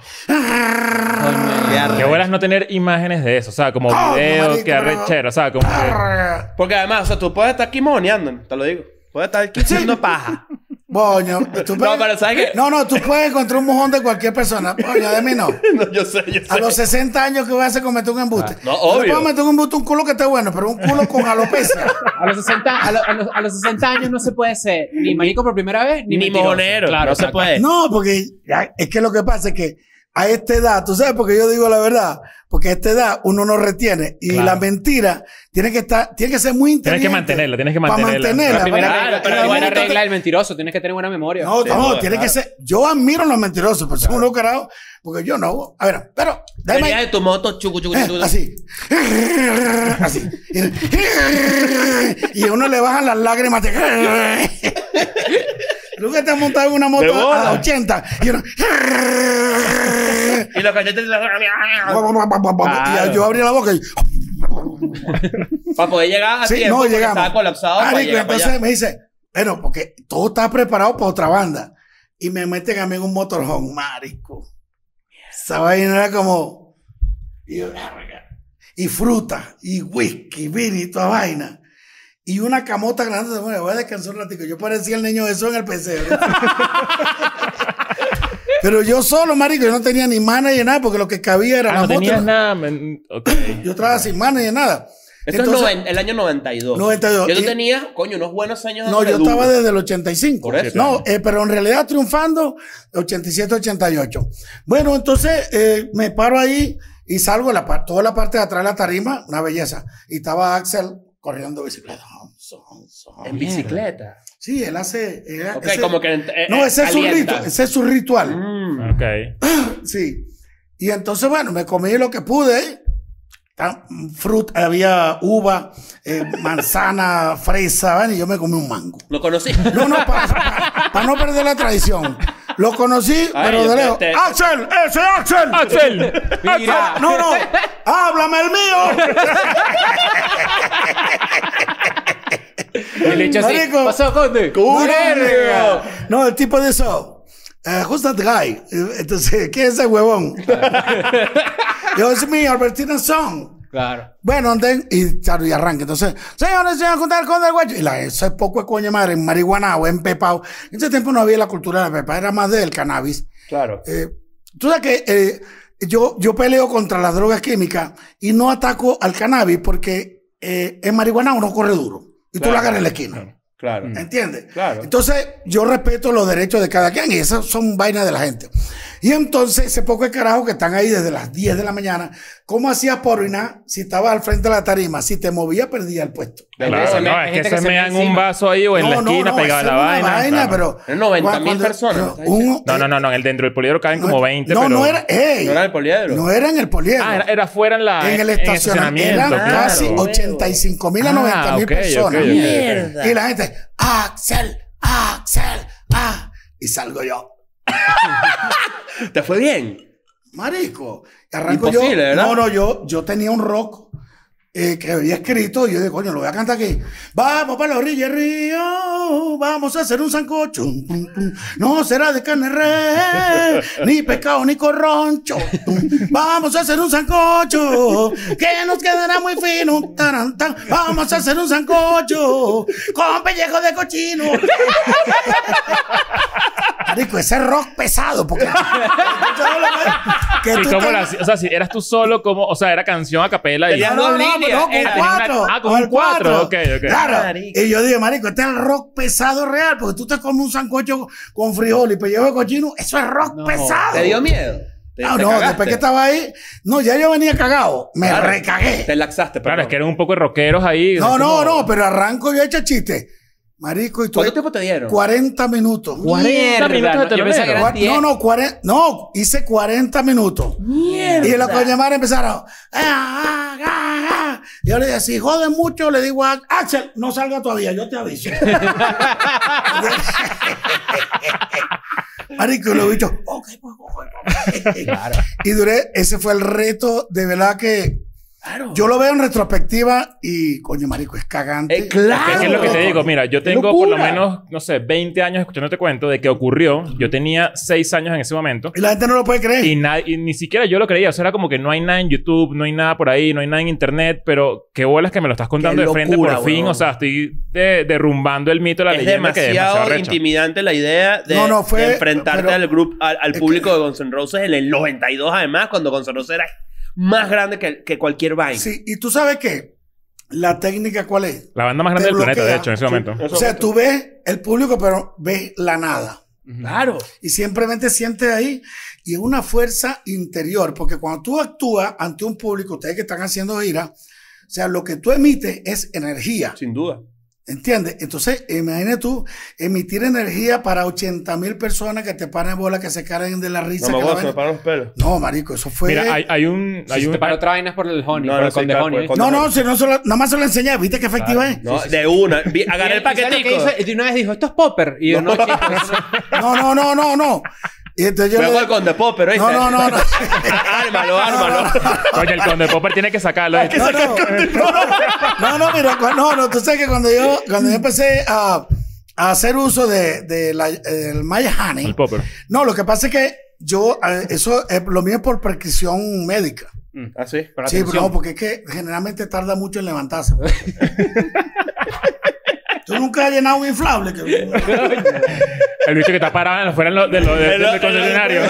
Qué buenas no tener imágenes de eso. O sea, como
Oh,
videos,
marico,
que arrechera. O sea, como que...
Porque además, o sea, tú puedes estar aquí mojoneando, te lo digo. Puedes estar aquí haciendo paja.
Boño, tú
No, pero ¿sabes qué?
No, tú puedes encontrar un mojón de cualquier persona. Boño, de mí no.
No, yo sé.
A los 60 años que voy a hacer cometer un embuste.
No,
Yo
obvio.
le puedo meter un embuste un culo que esté bueno, pero un culo con alopecia.
A los 60, a los 60 años no se puede ser ni marico por primera vez, ni
Ni
mentiroso.
mojonero.
Claro,
no se
exacto.
puede.
No, porque es que lo que pasa es que a esta edad, tú sabes, porque yo digo la verdad, porque a esta edad uno no retiene y
Claro.
la mentira tiene que ser muy inteligente.
Tienes que mantenerla, tienes que
Para
mantenerla.
mantenerla.
La primera
para-
regla,
pero
la buena
igual-
regla del mentiroso, tienes que tener buena memoria.
No,
Sí,
no,
joder,
tiene
claro.
que ser. Yo admiro a los mentirosos, pero son unos carajos, porque yo no. A ver, pero,
Venía
déjame.
de tu moto, chucu, chucu, chucu.
Así. Así. Y a uno le bajan las lágrimas. Nunca te has montado en una
De
moto
bola.
a 80. Y uno.
Y los cachetes.
Y yo abrí la boca y.
Para poder llegar a
Sí,
tiempo,
no,
porque
llegamos.
estaba colapsado. para
Marico,
llegar para
entonces
allá.
me dice, bueno, porque todo está preparado para otra banda. Y me meten a mí en un motorhome, marico. Esa vaina era como... Y fruta, y whisky, vino y toda vaina. Y una camota grande. Bueno, voy a descansar un ratico. Yo parecía el niño Jesús en el PC. Pero yo solo, marico, yo no tenía ni manager ni nada, porque lo que cabía era la
no
moto.
tenías nada. Ok.
Yo trabajaba sin manager ni nada.
Esto
Entonces,
es el año 92.
92.
Yo tú
Y-
tenías, coño, unos buenos años.
No, yo
dándole
estaba
duro.
desde el 85.
Por eso.
No, pero en realidad triunfando 87, 88. Bueno, entonces me paro ahí y salgo toda la parte de atrás de la tarima, una belleza. Y estaba Axel corriendo bicicleta.
En bicicleta.
Sí, él hace...
Ok,
ese-
como que.
no, ese es su
calienta.
ritual. Ese es su ritual.
Mm.
Ok.
Sí. Y entonces, bueno, me comí lo que pude. Fruta, había uva, manzana, fresa, ¿ven? Y yo me comí un mango.
Lo conocí.
No, para no perder la tradición. Lo conocí,
Ay,
pero
yo
de lejos.
te-
¡Axel! ¡Ese Axel!
¡Axel!
Mira.
No, no. ¡Háblame el mío!
El hecho así.
Marico.
Pasó, Conde.
¡Verga! No, el tipo de eso. Who's that guy? Entonces, ¿quién es ese huevón? Yo, es mi Albertina Song.
Claro.
Bueno, y arranca. Entonces, señores, juntar con el guacho. Y ese poco de coño madre, en marihuana o en pepao. En ese tiempo no había la cultura de pepa, era más del cannabis.
Claro.
Tú sabes que yo peleo contra las drogas químicas y no ataco al cannabis porque en marihuana uno corre duro. Y tú la agarras en la esquina.
Claro.
¿Entiendes?
Claro.
Entonces, yo respeto los derechos de cada quien y esas son vainas de la gente. Y entonces, ese poco de carajo que están ahí desde las 10 de la mañana, ¿cómo hacías por orinar si estabas al frente de la tarima? Si te movía, perdía el puesto.
Claro, no, es que se mean un vaso ahí o en la esquina pegado a la vaina. claro.
Pero
90.000 personas.
No, en el dentro del poliedro caben como 20,
no,
pero...
no era,
¿No era el poliedro?
no era en el poliedro.
era fuera en
el estacionamiento. Eran
claro.
casi 85.000 a 90.000
ok,
personas.
ok.
Mierda.
Y la gente, Axel, y salgo yo.
¿Te fue bien?
Marico. Y arranco
Imposible,
yo.
¿verdad?
No, yo tenía un rock que había escrito y yo dije, coño, lo voy a cantar aquí. Vamos para la orilla del río, vamos a hacer un sancocho. No será de carne res, ni pescado, ni corroncho. Vamos a hacer un sancocho que nos quedará muy fino. Taran, tan. Vamos a hacer un sancocho con pellejo de cochino. Marico, ese rock pesado, porque... que
¿Y
tú
cómo
te-
la hacías? O sea, si eras tú solo, como... O sea, era canción a capela y...
Tenía dos líneas.
con
Era-
cuatro.
con un cuatro. Ok.
Claro.
Marico.
Y yo dije, marico, este es el rock pesado real, porque tú te comes un sancocho con frijol y pellejo de cochino, eso es rock
No.
pesado.
¿Te dio miedo? ¿Te
No,
cagaste?
después que estaba ahí, no, ya yo venía cagado, me
Claro.
recagué.
Te laxaste,
Claro,
perdón.
es que eran un poco de rockeros ahí.
No, pero arranco yo hecho chiste. Marico, y tú
¿Cuánto tiempo te dieron?
40 minutos.
40 minutos de
Yo pensaba que
telonero.
eran 10.
No, hice 40 minutos.
Mierda.
Y los coño madre empezaron. Y yo le dije, si joden mucho, le digo a Axel, no salga todavía, yo te aviso. Marico, y lo he dicho, ok.
Claro.
Y ese fue el reto, de verdad que
Claro.
yo lo veo en retrospectiva y, coño, marico, es cagante.
Claro.
¿Qué es lo que te digo? Mira, yo
¡Qué
tengo por lo
locura!
menos, no sé, 20 años escuchando este cuento de que ocurrió. Yo tenía 6 años en ese momento.
Y la gente no lo puede creer.
Y ni siquiera yo lo creía. O sea, era como que no hay nada en YouTube, no hay nada por ahí, no hay nada en Internet. Pero qué bolas que me lo estás contando
Qué
de frente
locura,
por fin.
huevón.
O sea, estoy derrumbando el mito de la
Es
leyenda que es
demasiado
demasiado recho.
intimidante la idea de,
No, fue-
de enfrentarte
pero-
al grupo, al público de Guns N' Roses en el 92, además, cuando Guns N' Roses era más grande que cualquier vaina.
Sí, y tú sabes qué, la técnica cuál es.
La banda más grande
Te
del planeta,
bloquea.
de hecho, en ese momento.
O sea, tú ves el público, pero ves la nada.
Claro.
Y simplemente sientes ahí y es una fuerza interior, porque cuando tú actúas ante un público, ustedes que están haciendo gira, o sea, lo que tú emites es energía,
Sin duda.
¿entiendes? Entonces, imagínate tú emitir energía para 80.000 personas que te paran bola, que se caen de la risa.
No me
que la
gozo, me
vaina-
paran los pelos.
No, marico, eso fue...
Mira, hay un...
Si te para otra vaina es por el honey,
No,
por
no,
el
sí,
conde
claro,
honey.
por el conde.
No, si no nada más se lo enseñé, ¿viste qué efectiva es?
No, de una. Agarré el
¿Y sabes lo que
paquetico.
hizo? Y de una vez dijo, esto es popper. Y yo, no, chicos, eso no.
No. Y entonces yo
Luego
le-
el Conde Popper, ¿oíste?
No.
Ármalo.
Oye, el Conde Popper tiene que sacarlo. ¿viste?
Mira, tú sabes que cuando yo empecé a hacer uso de el Maya Honey,
El Popper.
no, lo que pasa es que yo, lo mío es por prescripción médica.
¿Ah, sí?
Pero
Sí,
atención.
no, porque es que generalmente tarda mucho en levantarse. Tú nunca has llenado un inflable.
El bicho que está parado afuera del concesionario.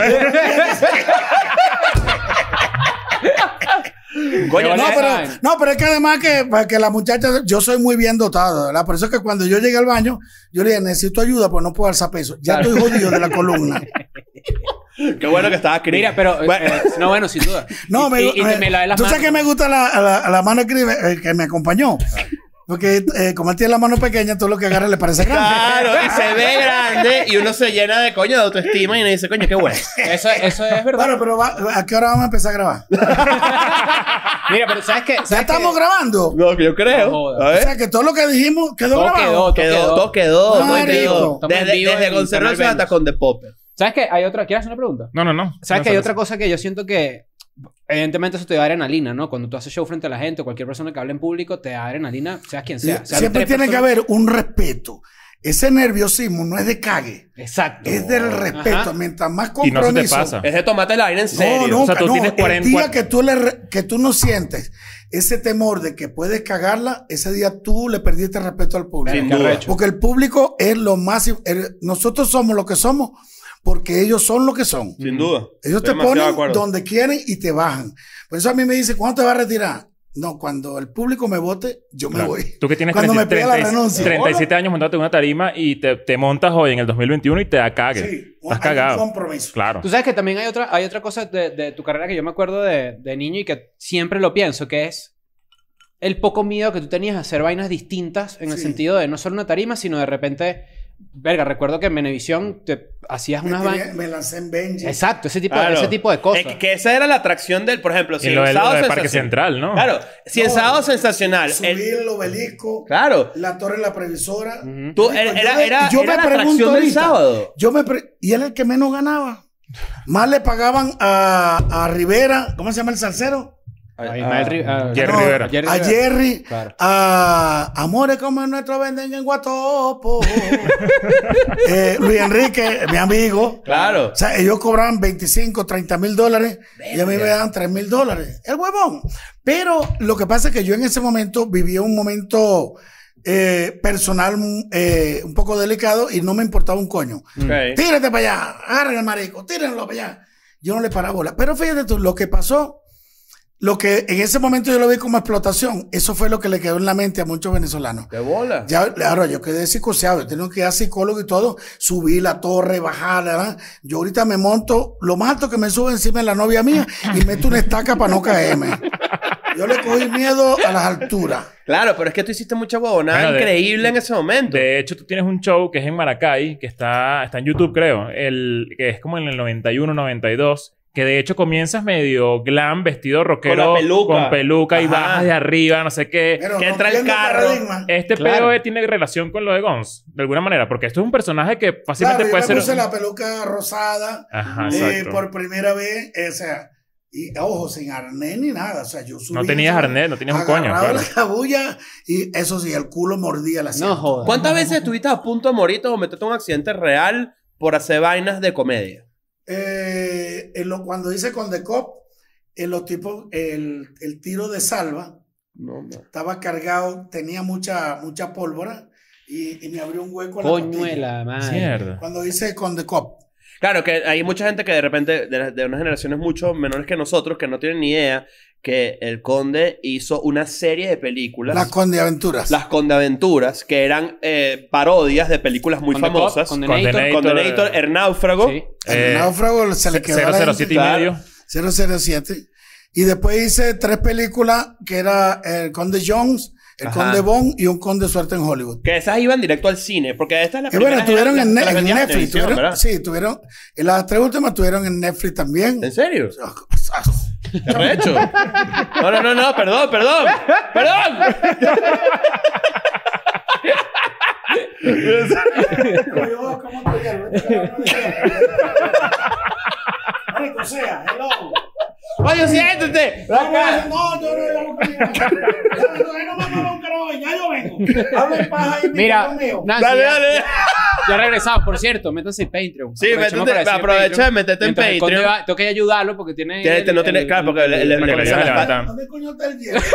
Coño,
Pero es que además que la muchacha, yo soy muy bien dotado, ¿verdad? Por eso es que cuando yo llegué al baño, yo le dije, necesito ayuda, pues no puedo alzar peso. Ya estoy jodido de la columna.
qué bueno que estaba Chris.
Mira, pero...
Bueno.
no, bueno, sin duda.
No,
Y me lavé las
tú sabes
manos.
que me gusta la mano que me acompañó. Porque como él tiene la mano pequeña, todo lo que agarra le parece grande.
Claro, y se ve grande y uno se llena de coño de autoestima y uno dice, coño, qué bueno.
Eso es verdad.
Bueno, pero ¿a qué hora vamos a empezar a grabar?
Mira, pero ¿sabes qué?
¿Ya estamos grabando?
No, yo creo.
No jodas.
A
O
ver.
sea, que todo lo que dijimos quedó
Todo
grabado.
quedó.
Todo quedó.
Marico.
Desde
Estamos en vivo
desde
en
Guns N'
Canal
Roses hasta
Venus.
con The Popper.
¿Sabes qué? Hay otra... ¿Quieres hacer una pregunta?
No.
¿Sabes
No
que hay
sé.
otra cosa que yo siento que... Evidentemente eso te da adrenalina, ¿no? Cuando tú haces show frente a la gente o cualquier persona que hable en público, te da adrenalina, seas quien sea.
Siempre tiene que haber un respeto. Ese nerviosismo no es de cague.
Exacto.
Es del respeto.
Ajá.
Mientras más
Y no se
compromiso.
te pasa.
Es de tomarte el aire en serio.
No,
O sea, tú tienes
El
40
día que tú no sientes ese temor de que puedes cagarla, ese día tú le perdiste el respeto al público.
Sin
Qué
duda.
arrecho.
Porque el público es lo más... nosotros somos lo que somos porque ellos son lo que son.
Sin duda.
Ellos
Estoy
te
demasiado de
ponen
acuerdo.
donde quieren y te bajan. Por eso a mí me dice, ¿cuándo te vas a retirar? No, cuando el público me vote, yo me
Claro.
voy.
Tú que tienes
Cuando me pida la renuncia.
37 años montándote en una tarima y te montas hoy en el 2021 y te da cague.
Sí,
Estás
hay
cagado.
un compromiso.
Claro.
Tú sabes que también hay otra cosa de tu carrera que yo me acuerdo de niño y que siempre lo pienso, que es el poco miedo que tú tenías a hacer vainas distintas en el
Sí.
sentido de no solo una tarima, sino de repente... Verga, recuerdo que en Venevisión te hacías unas vainas...
Me lancé en Benji.
Exacto, ese tipo
Claro.
de cosas.
Que esa era la atracción del, por ejemplo, si
Y
el
lo del
sábado
Parque
sensacional.
Central, ¿no?
Claro, si el
No,
sábado sensacional.
Subir el obelisco.
Claro.
La torre de la previsora.
Ujú.
Tú,
Marico,
era
yo
era
me
la
pregunto
atracción del
ahorita,
sábado.
Y él es el que menos ganaba. Más le pagaban a Rivera, ¿cómo se llama el salsero?
A Ismael
Jerry
No,
Rivera.
A Jerry,
Claro.
a Amores como el nuestro venden en Guatopo. Luis Enrique, mi amigo.
Claro.
O sea, ellos cobraban 25, 30 mil dólares y a mí me daban 3 mil dólares. El huevón. Pero lo que pasa es que yo en ese momento vivía un momento personal un poco delicado y no me importaba un coño.
Ok.
Tírate para allá, agarren el marico, tírenlo para allá. Yo no le paraba bola. Pero fíjate tú, lo que pasó, lo que en ese momento yo lo vi como explotación, eso fue lo que le quedó en la mente a muchos venezolanos.
¡Qué bola!
Ya, ahora yo quedé psicoseado, yo tengo que ir a psicólogo y todo, subí la torre, bajarla, ¿verdad? Yo ahorita me monto, lo más alto que me sube encima de la novia mía y meto una estaca para no caerme. Yo le cogí miedo a las alturas.
Claro, pero es que tú hiciste mucha huevonada
Bueno,
increíble en ese momento.
De hecho, tú tienes un show que es en Maracay, que está en YouTube, creo. Que es como en el 91, 92. Que de hecho comienzas medio glam, vestido rockero.
Con la peluca.
Con peluca y
Ajá.
bajas de arriba, no sé qué.
Pero
Que entra el
rompiendo
carro.
paradigma.
Este
Claro.
peo tiene relación con lo de Guns, de alguna manera. Porque esto es un personaje que fácilmente
Claro, yo
puede
me
ser...
puse la peluca rosada
Ajá, exacto.
por primera vez, o sea, y ojo, sin arnés ni nada, o sea, yo subí.
No tenías
eso,
arnés, no tenías un coño,
agarraba
claro.
la cabulla y eso sí, el culo mordía la
No jodas.
¿Cuántas veces estuviste a punto de morirte o meterte en un accidente real por hacer vainas de comedia?
Cuando hice con The Cop, los tipos, el tiro de salva
No, no.
estaba cargado, tenía mucha pólvora y me abrió un hueco en la
Coñuela, madre.
Mierda.
costilla. Cuando hice con The Cop.
Claro, que hay mucha gente que de repente, de unas generaciones mucho menores que nosotros, que no tienen ni idea que el Conde hizo una serie de películas.
Las Condeaventuras.
Las Condeaventuras, que eran parodias de películas muy
Con The Cop,
famosas.
Condenator.
Condenator, El Náufrago.
Sí.
El náufrago se le quedó a la
007 y
gente.
medio.
007. Y después hice 3 películas que era el Conde Jones, el
Ajá.
Conde Bond y un Conde Suerte en Hollywood.
Que esas iban directo al cine, porque esta es la
Y bueno, tuvieron en
las vendían
Netflix.
televisión, ¿verdad?
Sí, tuvieron. Y las 3 últimas tuvieron en Netflix también.
¿En serio? ¿Qué arrecho? No, perdón.
O sea, hello.
¡Oye, siéntate!
No, yo no vengo. Hablen paja y
Mira,
mío.
Nancy,
Dale,
ya-
dale.
Ya regresamos, por cierto, métanse en Patreon.
Sí,
Aprovechemos
métete-
para decir
aprovecha
Patreon.
de meterte en
Mientras el Conde
Patreon.
va- tengo que ayudarlo porque tiene...
No tiene, claro, porque le
Para que le
comienzan
ayude a
las
levantar.
¿Dónde coño está el hielo?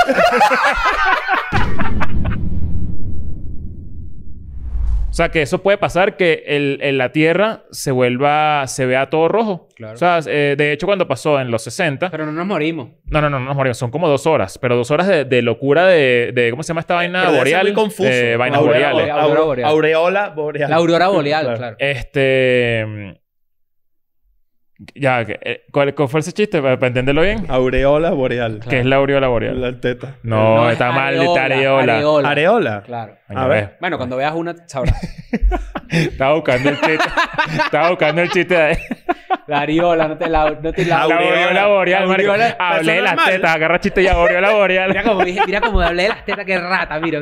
O sea, que eso puede pasar que la Tierra se vea todo rojo.
Claro.
O sea, de hecho, cuando pasó en los 60...
Pero no nos morimos.
No nos morimos. Son como 2 horas. Pero 2 horas de locura de... ¿Cómo se llama esta vaina
Pero debe ser
boreal?
muy confuso.
Vainas
Aurora-
boreales.
Aurora boreal.
Aureola boreal.
La aurora boreal, claro.
Ya, ¿cuál fue ese chiste? Para entenderlo bien.
Aureola boreal.
¿Qué es la aureola boreal?
La teta.
No,
es
está mal. Está areola.
Areola.
Claro.
Coño,
A ver.
Bueno, cuando veas una, sabrás.
Estaba buscando el chiste. Estaba buscando el chiste de...
La areola, no te la...
La aureola boreal, marico.
aureola-
Hablé de
Eso
las
no es mal.
tetas. Agarra chiste y aureola boreal.
Mira como hablé de las tetas que rata. Mira.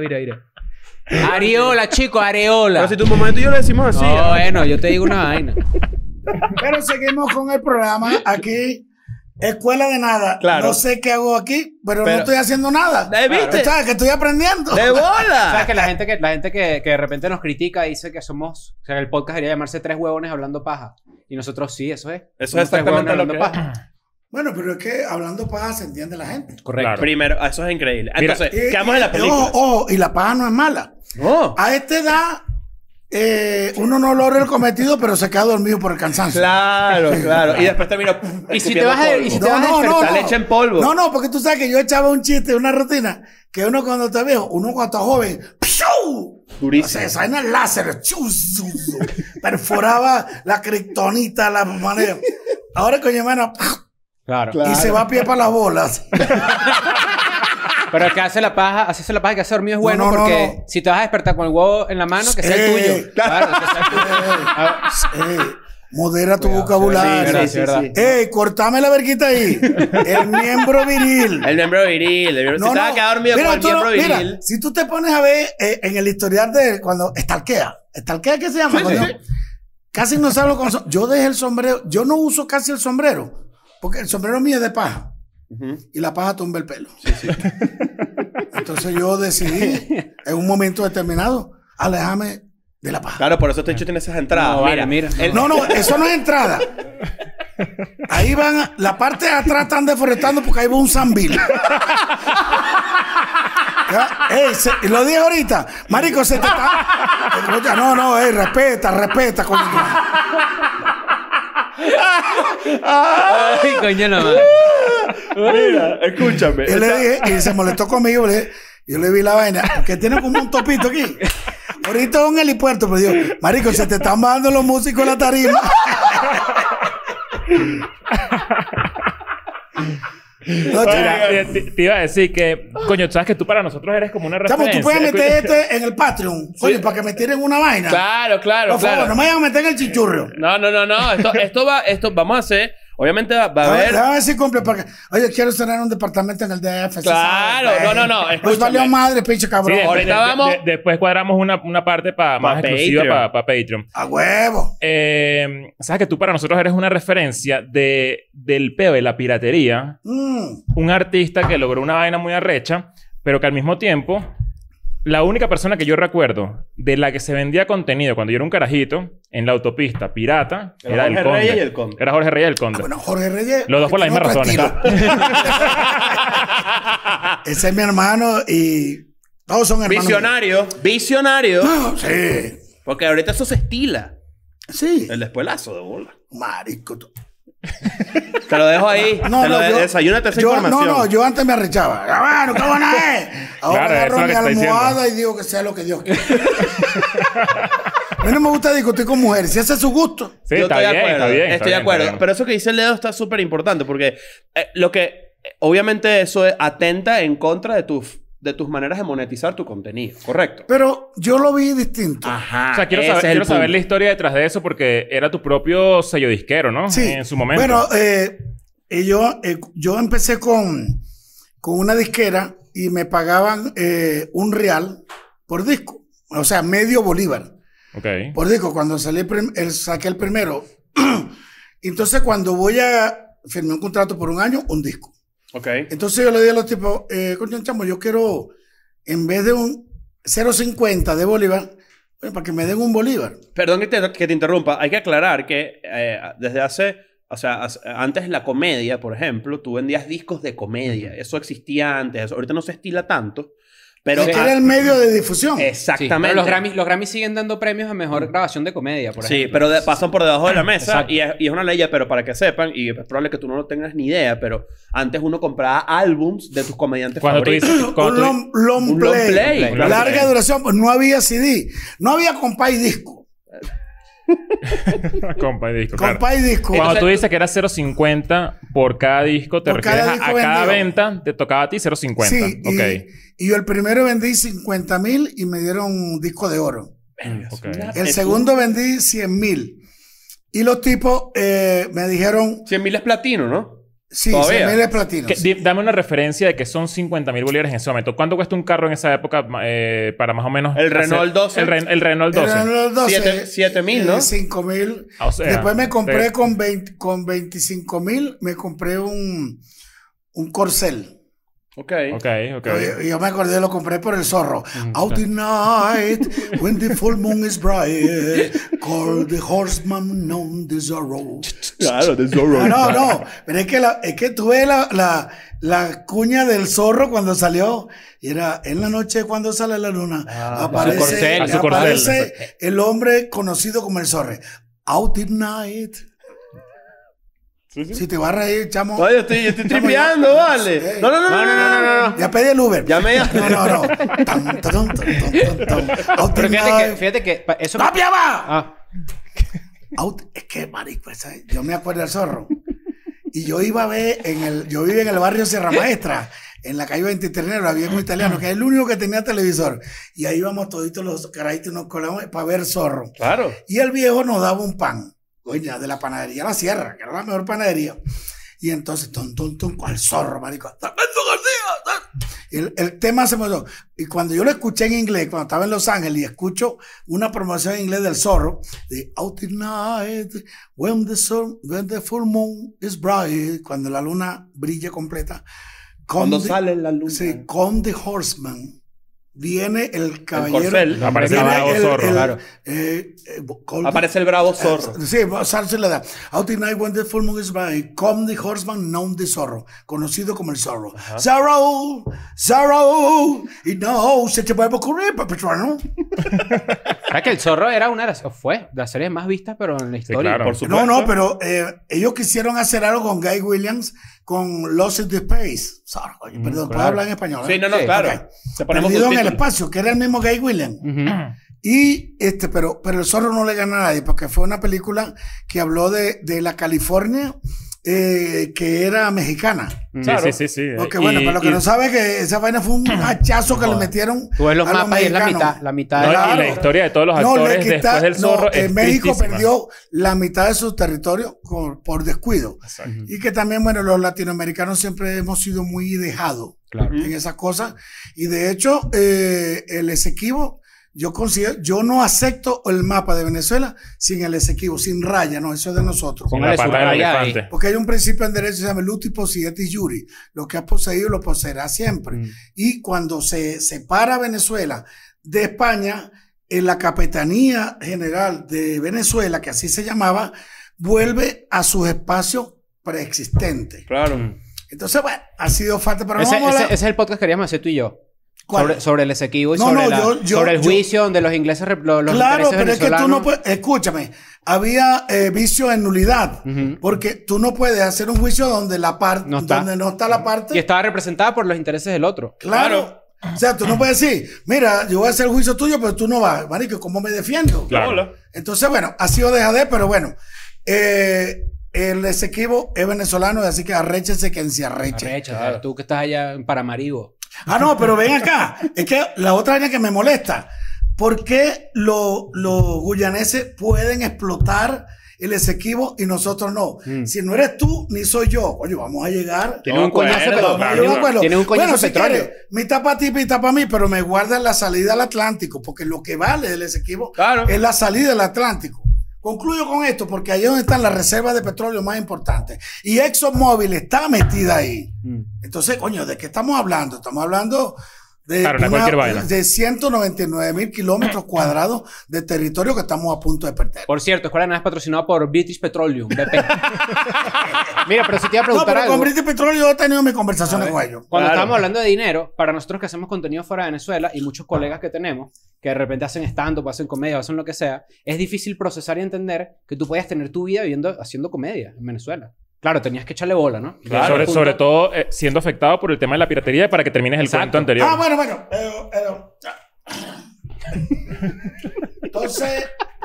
Areola, chico, areola.
Pero si tu momento y yo lo decimos así.
No, bueno, yo te digo una vaina.
Pero seguimos con el programa aquí. Escuela de nada.
Claro.
No sé qué hago aquí, pero no estoy haciendo nada.
¿Viste?
¿Sabes? Que estoy aprendiendo.
¡De bola!
¿Sabes que la gente que de repente nos critica dice que somos... O sea, el podcast debería llamarse Tres Huevones Hablando Paja. Y nosotros sí, eso es.
Eso
Somos
es
Tres Huevones
exactamente lo que
Hablando Paja.
Bueno, pero es que hablando paja se entiende la gente.
Correcto.
Claro.
Primero, eso es increíble.
Mira,
Entonces, quedamos en la película.
Y la paja no es mala.
No.
A esta edad, uno no logra el cometido, pero se queda dormido por el cansancio.
Claro. Y después termino.
Y si te vas a despertar
leche en polvo.
No, porque tú sabes que yo echaba un chiste, una rutina, que uno cuando está viejo, uno cuando está joven, ¡piu!
Durísimo.
O sea, en el láser, perforaba la kriptonita, la manera. Ahora, coño, hermano,
Claro.
y se va a pie para las bolas.
Pero el que hace la paja, hacerse la paja y que hace dormido es bueno porque si te vas a despertar con el huevo en la mano, que sea el tuyo. Claro, que sea el tuyo.
Modera tu
Cuidado,
vocabulario.
Sí.
Cortame la verguita ahí. El miembro viril.
El miembro viril. Si te vas a quedar dormido con el miembro viril.
Mira, si tú te pones a ver en el historial de cuando estalquea. ¿Estalquea qué se llama? Casi no salgo con yo dejé el sombrero. Yo no uso casi el sombrero. Porque el sombrero mío es de paja. Y la paja tumba el pelo. Sí. Entonces yo decidí, en un momento determinado, alejarme de la paja.
Claro, por eso Tencho tiene esas entradas.
No, mira.
No, eso no es entrada. Ahí van, la parte de atrás están deforestando porque ahí va un zambil. Lo dije ahorita. Marico, se te está... No, respeta. Coño.
Ay, coño, no más.
Mira, escúchame.
Yo le dije, y se molestó conmigo, yo le vi la vaina, que tiene como un topito aquí. Ahorita es un helipuerto, pero digo, marico, se te están bajando los músicos en la tarima. No,
te iba a decir que, coño, sabes que tú para nosotros eres como una
chamo,
referencia.
tú puedes meter en el Patreon, coño, para que me tiren una vaina.
Claro.
Por favor, no me vayan a meter en el chichurro.
No. Esto vamos a hacer. Obviamente va a haber.
Déjame ver si cumple. Porque, oye, quiero tener un departamento en el DF.
Claro, no.
Pues
Escúchame.
valió madre, pinche cabrón.
Sí,
Ahorita vamos.
Después cuadramos una parte más exclusiva
Patreon.
para Patreon.
A huevo.
Sabes que tú para nosotros eres una referencia del peo de la piratería. Un artista que logró una vaina muy arrecha, pero que al mismo tiempo, la única persona que yo recuerdo de la que se vendía contenido cuando yo era un carajito en la autopista pirata era el
Jorge
Conde.
Reyes y el Conde.
Era Jorge Reyes y el Conde.
Bueno, Jorge Reyes.
Los dos por las
tiene
mismas
otro
razones.
estilo. Ese es mi hermano y todos son hermanos.
Visionario.
No, sí.
Porque ahorita eso se estila.
Sí.
El despuelazo de bola.
Marico.
Te lo dejo ahí. Desayúnate esa información.
No, yo antes me arrechaba. Bueno, ¿qué buena es? Ahora
Claro, eso
agarro
es lo
mi
que está diciendo.
almohada y digo que sea lo que Dios quiera. A mí no me gusta discutir con mujeres. Si ese es su gusto.
Sí,
Yo
está
estoy
bien,
de acuerdo.
está bien.
Estoy de acuerdo.
Está bien.
Pero eso que dice Leo está súper importante porque lo que... Obviamente eso atenta en contra de tus maneras de monetizar tu contenido. Correcto.
Pero yo lo vi distinto.
Ajá.
O sea, quiero
ese es el
saber
punto.
la historia detrás de eso porque era tu propio sello disquero, ¿no?
Sí.
En su momento.
Bueno, yo empecé con una disquera y me pagaban $1 por disco. O sea, medio bolívar.
Ok.
Por disco. Cuando saqué el primero. Entonces, cuando firmé un contrato por 1 año, un disco.
Ok.
Entonces yo le dije a los tipos, coño, chamo, yo quiero, en vez de un 0.50 de bolívar, para que me den un bolívar.
Perdón que te interrumpa. Hay que aclarar que desde hace... O sea, antes la comedia, por ejemplo, tú vendías discos de comedia. Eso existía antes. Ahorita no se estila tanto. Pero
Es que era el medio de difusión.
Sí,
exactamente.
pero los Grammys siguen dando premios a mejor grabación de comedia, por ejemplo.
Sí, pero pasan por debajo de la mesa
Exacto.
y es una ley, pero para que sepan, y es probable que tú no lo tengas ni idea, pero antes uno compraba álbums de tus comediantes
Cuando tú
favoritos.
dices...
Un
cuando tú-
long
un
play.
long play,
claro.
Larga duración. Pues no había CD. No había compay disco.
Compa y disco, claro.
Compay disco.
Cuando
Entonces-
tú dices que era 0.50 por cada disco, te
Por
refieres
cada
a
disco
cada
vendido.
venta, te tocaba a ti 0.50.
Sí.
Ok.
Y yo el primero vendí 50,000 y me dieron un disco de oro.
Ok.
El segundo vendí 100,000. Y los tipos me dijeron,
100,000 es platino, ¿no?
Sí,
¿Todavía?
100.000 es platino.
Dame una referencia de que son 50.000 bolívares en ese momento. ¿Cuánto cuesta un carro en esa época para más o menos...
El Renault 12.
El Renault 12.
El Renault 12,
7.000, ¿no?
5.000.
O sea,
Después me compré con 25.000, me compré un Corcel.
Ok.
Ok.
Yo me acordé, lo compré por el zorro. Out in night, when the full moon is bright, call the horseman on the zorro.
Claro, de Zorro.
No. Pero es que tuve la cuña del zorro cuando salió. Y era en la noche cuando sale la luna. Aparece
a su corcel.
el hombre conocido como el zorro. Out in night. Si te vas a reír, chamo.
No, yo estoy tripeando, vale. No.
Ya pedí el Uber.
Ya me...
No. Out
Pero
in night.
fíjate que eso...
¡Papi, va!
Ah,
Es que, marico, yo me acuerdo del zorro. Y yo iba a ver yo vivía en el barrio Sierra Maestra, en la calle 23 de enero, había un italiano, que es el único que tenía televisor. Y ahí íbamos toditos los carajitos, nos colamos para ver zorro.
Claro.
Y el viejo nos daba un pan, coña, de la panadería La Sierra, que era la mejor panadería. Y entonces, ¿cuál zorro, marico? ¡Sarmiento García! El tema se me dio. Y cuando yo lo escuché en inglés, cuando estaba en Los Ángeles, y escucho una promoción en inglés del zorro, de Out in night, when the full moon is bright, cuando la luna brilla completa.
Cuando sale la luna.
Sí, con the horseman. Viene el caballero.
corcel.
Aparece el bravo zorro,
claro.
Aparece el bravo zorro.
Sí, Sarce le da. Out in night when the full moon is bright, come the horseman known the zorro, conocido como el zorro. Zorro, y no se te puede ocurrir, ¿no?
¿Sabes que el zorro era fue de las series más vistas, pero en la historia?
claro.
Por supuesto.
No, pero ellos quisieron hacer algo con Guy Williams, con Lost in the Space. Sorry, perdón, puedo hablar en español.
Sí, no,
Sí,
claro.
ok.
Te ponemos
Perdido en el
subtítulos.
espacio, que era el mismo Guy Williams.
Ujú.
Y pero el zorro no le gana a nadie, porque fue una película que habló de la California, que era mexicana.
Sí, sí.
Porque bueno, para los que no saben, que esa vaina fue un hachazo que le metieron.
Tú ves los
a
mapas y es
mexicanos.
la mitad
No,
de
Claro.
y la historia de todos los
No,
actores después del zorro es
México
tristísima.
perdió la mitad de su territorio por descuido.
Exacto.
Y que también, bueno, los latinoamericanos siempre hemos sido muy dejados en esas cosas. Y de hecho, el Esequibo, yo no acepto el mapa de Venezuela sin el Esequibo, sin raya, no, eso es de nosotros.
Con la
Póngale su
pata del
raya ahí.
elefante.
Porque hay un principio en derecho que se llama luti possidetis juri. Lo que has poseído lo poseerá siempre. Y cuando se separa Venezuela de España, en la Capitanía General de Venezuela, que así se llamaba, vuelve a sus espacios preexistentes.
Claro.
Entonces, bueno, ha sido falta, pero
Ese,
no vamos a
ese
hablar-
es el podcast que queríamos hacer tú y yo.
¿Cuál?
Sobre el Esequibo y
No,
sobre,
no, yo-
sobre el
yo-
juicio donde los ingleses... Los
Claro,
intereses
pero es que tú
venezolanos-
no puedes, escúchame, había vicio en nulidad, porque tú no puedes hacer un juicio donde
No está.
donde no está la parte.
Y estaba representada por los intereses del otro.
Claro. O sea, tú no puedes decir, mira, yo voy a hacer el juicio tuyo, pero tú no vas. Marico, ¿cómo me defiendo?
Claro.
Hola.
Entonces, bueno, ha sido dejadez, pero bueno. El Esequibo es venezolano, así que arréchese quien se arreche.
Arrecha, tú que estás allá en Paramaribo.
Ah, no, pero ven acá. Es que la otra vaina que me molesta. ¿Por qué los guyaneses pueden explotar el Esequibo y nosotros no? Si no eres tú, ni soy yo. Oye, vamos a llegar.
Tiene un coñazo,
acuerdo,
pero...
Vamos a
claro.
llegar a un acuerdo.
Tiene un coñazo
Bueno, si
petróleo.
quieres, mitad para ti, mitad para mí, pero me guardan la salida al Atlántico, porque lo que vale del Esequibo
Claro.
es la salida del Atlántico. Concluyo con esto, porque ahí es donde están las reservas de petróleo más importantes. Y ExxonMobil está metida ahí. Entonces, coño, ¿de qué estamos hablando? Estamos hablando de,
Claro, no es cualquier vaina.
de 199,000 kilómetros cuadrados de territorio que estamos a punto de perder.
Por cierto, Escuela de Nada es patrocinado por British Petroleum, BP. Mira, pero si te iba a
No,
preguntar
pero
algo.
con British Petroleum yo he tenido mis conversaciones con ellos.
Cuando
Claro.
estamos hablando de dinero, para nosotros que hacemos contenido fuera de Venezuela y muchos colegas que tenemos, que de repente hacen stand-up, hacen comedia, hacen lo que sea, es difícil procesar y entender que tú puedes tener tu vida haciendo comedia en Venezuela. Claro, tenías que echarle bola, ¿no?
Claro, sobre todo siendo afectado por el tema de la piratería para que termines el
Exacto.
cuento anterior.
Ah, bueno. Entonces,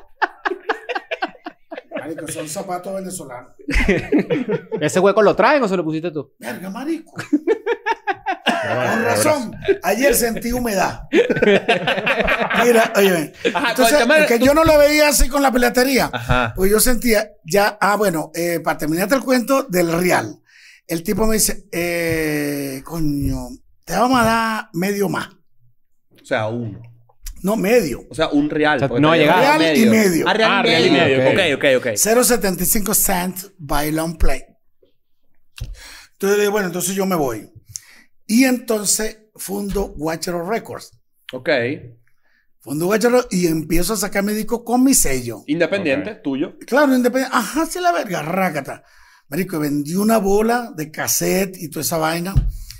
marico, son zapatos venezolanos.
¿Ese hueco lo traen o se lo pusiste tú?
Verga, marico. Con razón. Ayer sentí humedad. Mira, oye.
Ajá,
Entonces,
cuéntame,
es que yo no lo veía así con la piratería.
Ajá.
Pues yo sentía ya, bueno, para terminarte el cuento del real. El tipo me dice, coño, te vamos a dar medio más.
O sea, uno.
No, medio.
O sea, un real.
O sea,
porque
no
te
ha llegado.
llevas
Real y medio.
Real y medio.
Ok.
0.75 cents by long play. Entonces dije, bueno, entonces yo me voy. Y entonces fundo Guacharo Records.
Ok.
Fundo Guacharo y empiezo a sacar mi disco con mi sello.
Independiente, tuyo.
Claro, independiente. Ajá, sí la verga, rácata. Marico, vendí una bola de cassette y toda esa vaina.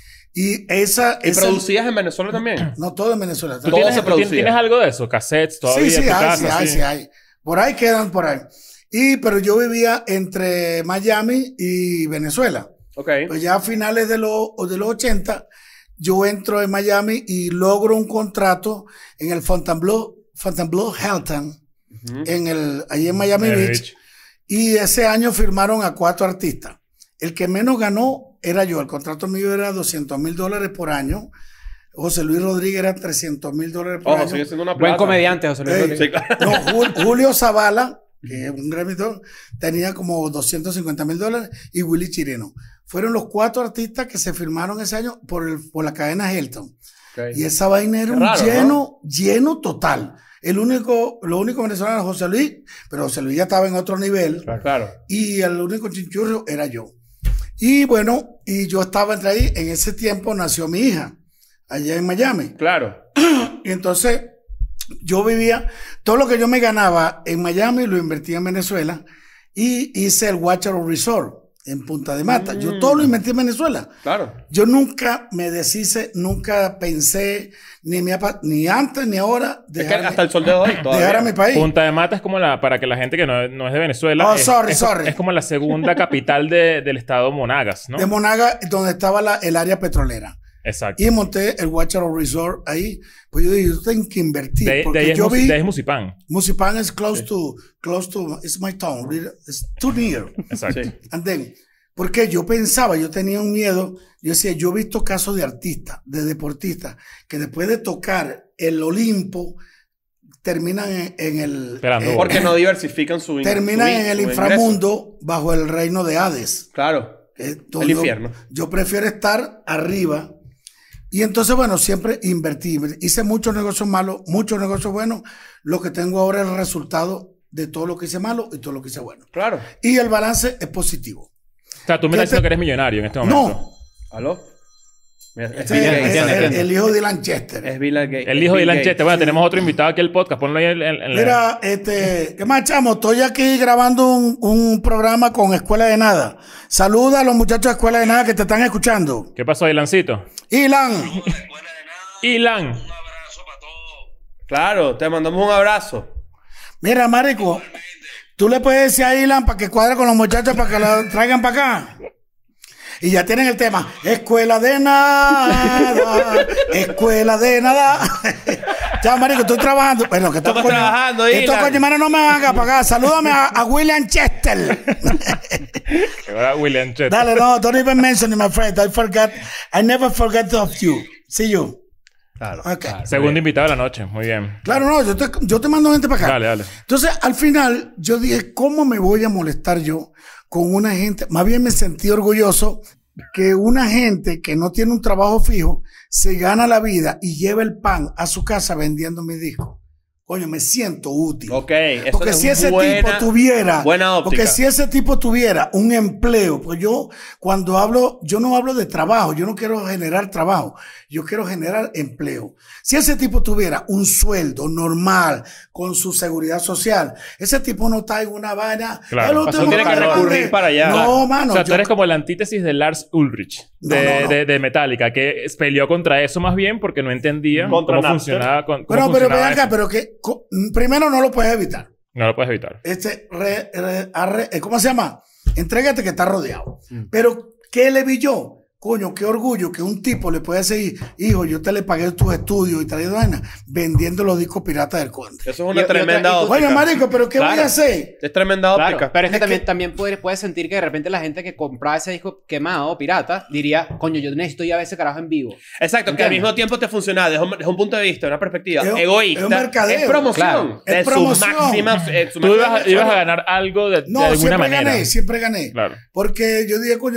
Y esa...
¿Y producías en Venezuela también?
No, todo en Venezuela.
¿Tú
Todo
tienes,
se producía.
¿Tienes algo de eso? ¿Cassettes todavía
Sí,
en tu
hay,
casa?
sí hay. Por ahí quedan, por ahí. Pero yo vivía entre Miami y Venezuela.
Ok.
Pues ya a finales de los 80, yo entro en Miami y logro un contrato en el Fontainebleau Hilton, ahí en Miami Beach. Y ese año firmaron a 4 artistas. El que menos ganó era yo. El contrato mío era $200,000 por año. José Luis Rodríguez era $300,000 por
Ojo,
año.
sigue siendo una
Buen
plata.
comediante, José Luis
Ey.
Rodríguez.
Sí, claro.
No, Julio Zavala, que es un gremito, tenía como $250,000 y Willy Chirino. Fueron los 4 artistas que se firmaron ese año por la cadena Hilton.
Ok.
Y esa vaina era
Qué raro,
un lleno lo único venezolano era José Luis, pero José Luis ya estaba en otro nivel.
Claro.
Y el único chinchurro era yo. Y bueno, y yo estaba entre ahí. En ese tiempo nació mi hija, allá en Miami.
Claro.
Y entonces yo vivía, todo lo que yo me ganaba en Miami lo invertía en Venezuela y hice el Guacharo Resort en Punta de Mata. Yo todo lo invertí en Venezuela.
Claro.
Yo nunca me deshice, nunca pensé, ni antes ni ahora,
Es que hasta el sol de hoy todavía.
dejar a mi país.
Punta de Mata es como para que la gente que no es de Venezuela.
Oh, sorry.
Es como la segunda capital del estado Monagas, ¿no?
De Monaga, donde estaba el área petrolera.
Exacto.
Y monté el Guacharo Resort ahí. Pues yo dije, yo tengo que invertir.
De
porque
ahí
yo vi,
de ahí es Musipán.
Musipan is close to, it's my town. It's too near.
Exacto.
Sí.
And then, porque yo pensaba, yo tenía un miedo, yo decía, yo he visto casos de artistas, de deportistas, que después de tocar el Olimpo, terminan en el...
Esperando.
Porque no diversifican su
terminan en el
su
inframundo bajo el reino de Hades.
ingreso. Claro.
Donde
El infierno.
Yo prefiero estar arriba. Y entonces, bueno, siempre invertí. Hice muchos negocios malos, muchos negocios buenos. Lo que tengo ahora es el resultado de todo lo que hice malo y todo lo que hice bueno.
Claro.
Y el balance es positivo.
O sea, tú me
¿Qué
estás diciendo que eres millonario en este momento.
No,
¿Aló? Mira, es
ese
Bill
es
Gates.
entiende.
el hijo de Lanchester.
Es Bill Gates.
El hijo de
Bill
Ilan
Gates.
Chete. Bueno, tenemos otro invitado aquí al podcast. Ponlo ahí en la...
Mira, ¿qué más, chamo? Estoy aquí grabando un programa con Escuela de Nada. Saluda a los muchachos de Escuela de Nada que te están escuchando.
¿Qué pasó, Ilancito?
Ilan,
Ilan.
Claro, te mandamos un abrazo.
mira, marico, tú le puedes decir a Ilan para que cuadre con los muchachos para que lo traigan para acá. Y ya tienen el tema. Escuela de Nada. Escuela de Nada. Chao, marico, estoy trabajando. Bueno, que
Estamos trabajando,
estos
Ilan.
coño no me van a pagar. Salúdame a William Chester.
Ahora William Chete.
Dale, no, don't even mention it, my friend. I never forget of you. See you.
Claro.
Okay.
Segundo invitado de la noche. Muy bien.
Claro, no, yo te mando gente para acá.
Dale.
Entonces, al final, yo dije, ¿cómo me voy a molestar yo con una gente? Más bien me sentí orgulloso que una gente que no tiene un trabajo fijo se gana la vida y lleva el pan a su casa vendiendo mi disco. Coño, me siento útil.
Ok. Eso
Porque
es
si ese
buena-
tipo tuviera,
buena óptica.
porque si ese tipo tuviera un empleo, pues yo cuando hablo, yo no hablo de trabajo, yo no quiero generar trabajo, yo quiero generar empleo. Si ese tipo tuviera un sueldo normal con su seguridad social, ese tipo no está en una vaina.
Claro.
"Lo
O sea,
tengo
tiene que
pagar".
recurrir para allá.
No, mano.
O sea, tú
yo-
eres como la antítesis de Lars Ulrich
No.
de Metallica, que peleó contra eso más bien porque no entendía
Contra
cómo
Napster.
funcionaba. Cómo
pero ven
funcionaba
acá,
eso.
pero que primero no lo puedes evitar.
No lo puedes evitar.
¿Cómo se llama? Entrégate que está rodeado.
Mm.
Pero, ¿qué le vi yo? Coño, qué orgullo que un tipo le puede decir, hijo, yo te le pagué tus estudios y traído vaina vendiendo los discos piratas del Conde.
Eso es una
Y otra-
tremenda
y tú-
óptica.
Oye, marico, pero ¿qué voy
Claro.
a hacer?
Es tremenda óptica.
Claro, pero es que
Es
también puedes sentir que de repente la gente que compraba ese disco quemado o pirata diría, coño, yo necesito ya ver ese carajo en vivo.
Exacto, que al
¿Entiendes?
mismo tiempo te funciona desde un punto de vista, una perspectiva
Es un-
egoísta.
es un mercadeo.
Es promoción.
Claro.
De
Es
su
promoción.
máxima. Su
Tú
máxima-
ibas a ganar algo de
No,
alguna
siempre
manera.
gané, siempre gané.
Claro.
Porque yo dije, coño,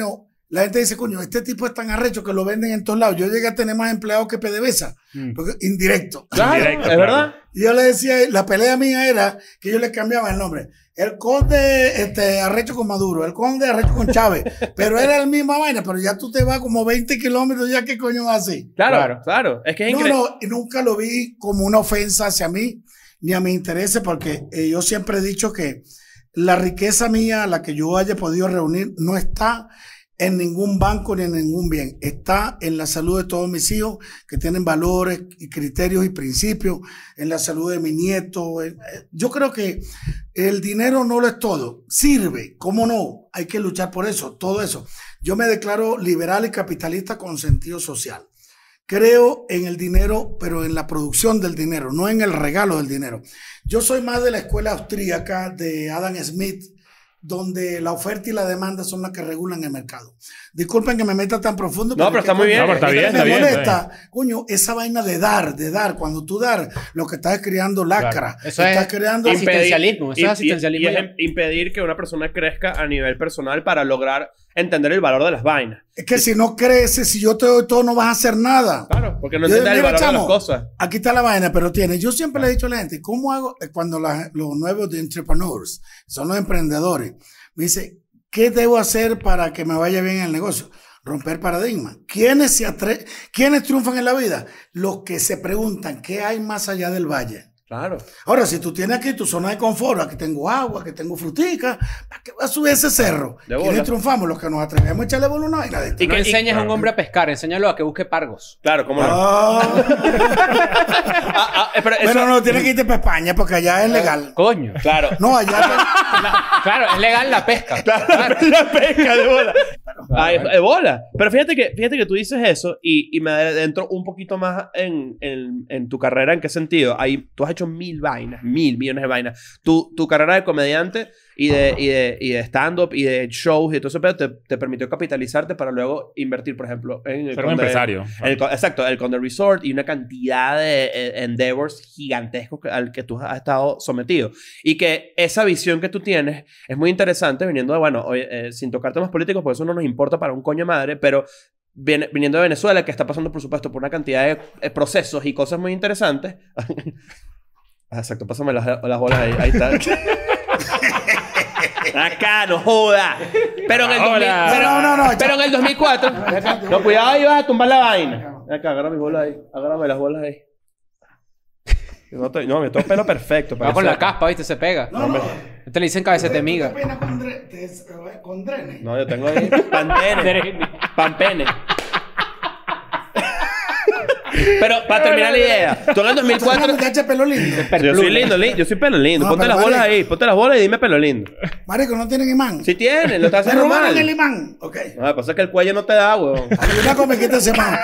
la gente dice, coño, este tipo es tan arrecho que lo venden en todos lados. Yo llegué a tener más empleados que PDVSA, porque indirecto.
Claro,
Directo,
es
claro.
verdad.
Y yo le decía, la pelea mía era que yo le cambiaba el nombre. El conde arrecho con Maduro, el conde arrecho con Chávez. Pero era la misma vaina, pero ya tú te vas como 20 kilómetros, ya qué coño vas así.
Claro. Es que es increíble.
No, nunca lo vi como una ofensa hacia mí, ni a mi interés, porque yo siempre he dicho que la riqueza mía, la que yo haya podido reunir, no está en ningún banco ni en ningún bien. Está en la salud de todos mis hijos, que tienen valores y criterios y principios, en la salud de mi nieto. Yo creo que el dinero no lo es todo. Sirve, ¿cómo no? Hay que luchar por eso, todo eso. Yo me declaro liberal y capitalista con sentido social. Creo en el dinero, pero en la producción del dinero, no en el regalo del dinero. Yo soy más de la escuela austríaca de Adam Smith, donde la oferta y la demanda son las que regulan el mercado. Disculpen que me meta tan profundo.
No, pero está muy bien.
No, pero está bien,
Me
está bien.
molesta, coño, esa vaina de dar. Cuando tú dar, lo que estás creando lacra.
Eso
estás
es
creando
asistencialismo. Eso es asistencialismo.
Y es impedir que una persona crezca a nivel personal para lograr entender el valor de las vainas.
Es que si no creces, si yo te doy todo, no vas a hacer nada.
Claro, porque no
Yo digo,
entiendes el
mira,
valor de
chamo,
las cosas.
Aquí está la vaina, pero tiene. Yo siempre le he dicho a la gente, ¿cómo hago cuando los nuevos de entrepreneurs, son los emprendedores? Me dice, ¿qué debo hacer para que me vaya bien en el negocio? Romper paradigmas. ¿Quiénes triunfan en la vida? Los que se preguntan, ¿qué hay más allá del valle?
Claro.
Ahora, si tú tienes aquí tu zona de confort, aquí tengo agua, aquí tengo frutica, ¿para qué vas a subir ese cerro?
De bola.
¿Quiénes triunfamos? Los que nos atrevemos a echarle bola a una vaina de esta.
Y
No
que-
enseñes a un hombre a pescar, enséñalo a que busque pargos.
Claro, ¿cómo no?
Ah.
Pero eso-
Bueno, no, tienes que irte para España porque allá es legal.
Coño.
Claro.
No, allá...
Claro, es legal la pesca.
Claro, la pesca de bola. Ah, de bola. Pero fíjate que tú dices eso y me adentro un poquito más en tu carrera. ¿En qué sentido? Tú has hecho 1000 vainas, 1000 millones de vainas. Tu carrera de comediante y de stand-up y de shows y todo eso, pero te permitió capitalizarte para luego invertir, por ejemplo, en el
Ser un empresario.
Exacto, el Conde Resort y una cantidad de endeavors gigantescos al que tú has estado sometido. Y que esa visión que tú tienes es muy interesante viniendo de, bueno, sin tocar temas políticos, porque eso no nos importa para un coño madre, pero viniendo de Venezuela, que está pasando, por supuesto, por una cantidad de procesos y cosas muy interesantes. Exacto, pásame las bolas ahí. Ahí está. Acá, no joda. Pero en el 2000, pero en el 2004. No, cuidado, ahí vas a tumbar la vaina. Acá, agarra mis bolas ahí. Agárrame las bolas ahí. No, me tengo pelo perfecto.
Va con la caspa, ¿viste? Se pega.
No.
Te le dicen cabecete
¿Qué
miga.
pena con drenes?
No, yo tengo ahí Pampene. Pero para terminar la idea, tú en el 2004.
¿Te echa pelo lindo?
Yo soy lindo, yo soy pelo lindo.
No,
Ponte
pero
las bolas
marico.
ahí, ponte las bolas y dime pelo lindo.
Marico, ¿no tienen imán?
Si tienen, lo estás
¿Me
haciendo
robaron
mal.
el imán? Ok.
No, lo que pasa es que el cuello no te da, weón.
Había una comiquita que se llama...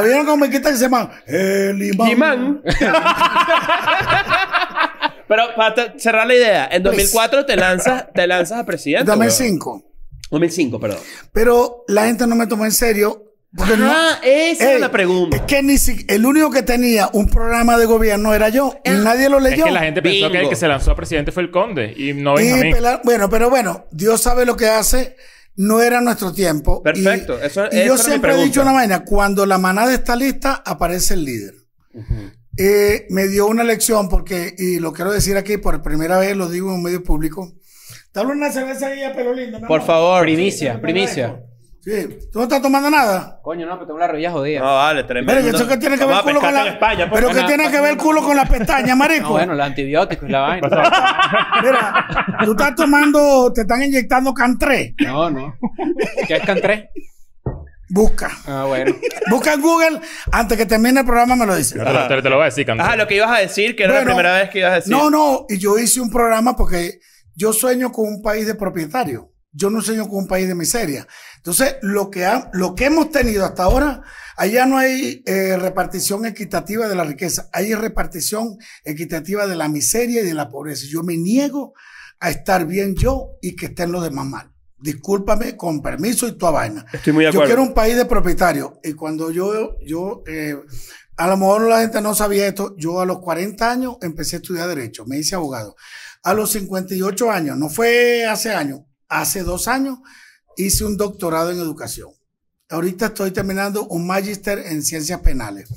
El imán.
Imán. Pero para cerrar la idea, en 2004 te lanzas a presidente.
2005.
2005, perdón.
Pero la gente no me tomó en serio. Porque
Esa es la pregunta.
Es que el único que tenía un programa de gobierno era yo. Y nadie lo
Es
leyó.
que la gente pensó que el
Bingo.
que se lanzó a presidente fue el conde y no
Y
Benjamín.
bueno, Dios sabe lo que hace. No era nuestro tiempo.
Perfecto.
Y
esa
yo
era mi
siempre he
pregunta.
dicho una vaina. Cuando la manada está lista, aparece el líder. Me dio una lección porque, y lo quiero decir aquí por primera vez, lo digo en un medio público. Dale una cerveza ahí a pelo lindo. mi
Por
amor.
favor.
Primicia.
Sí. ¿Tú no estás tomando nada?
Coño, no, pero tengo la rodilla jodida.
No, vale, tremendo.
Mira, ¿eso qué tiene que ver el culo con la...
en España, pues.
Pero ¿qué tiene que ver el culo con la pestaña, marico?
No, bueno, los antibióticos y la vaina.
Mira, tú estás tomando, te están inyectando Cantré.
No. ¿Qué es Cantré?
Busca.
Ah, bueno.
Busca en Google, antes que termine el programa me lo dice.
Te lo voy a decir, Canto.
Ajá, lo que ibas a decir, que era
Bueno,
la primera vez que ibas a decir.
No, y yo hice un programa porque yo sueño con un país de propietarios. Yo no sueño con un país de miseria. Entonces, lo que hemos tenido hasta ahora, allá no hay repartición equitativa de la riqueza, hay repartición equitativa de la miseria y de la pobreza. Yo me niego a estar bien yo y que estén los demás mal. Discúlpame, con permiso y toda vaina.
Estoy muy de
Yo
acuerdo.
quiero un país de propietarios. Y cuando a lo mejor la gente no sabía esto, yo a los 40 años empecé a estudiar Derecho, me hice abogado. A los 58 años, no fue hace años, hace 2 años, hice un doctorado en educación. Ahorita estoy terminando un magíster en ciencias penales.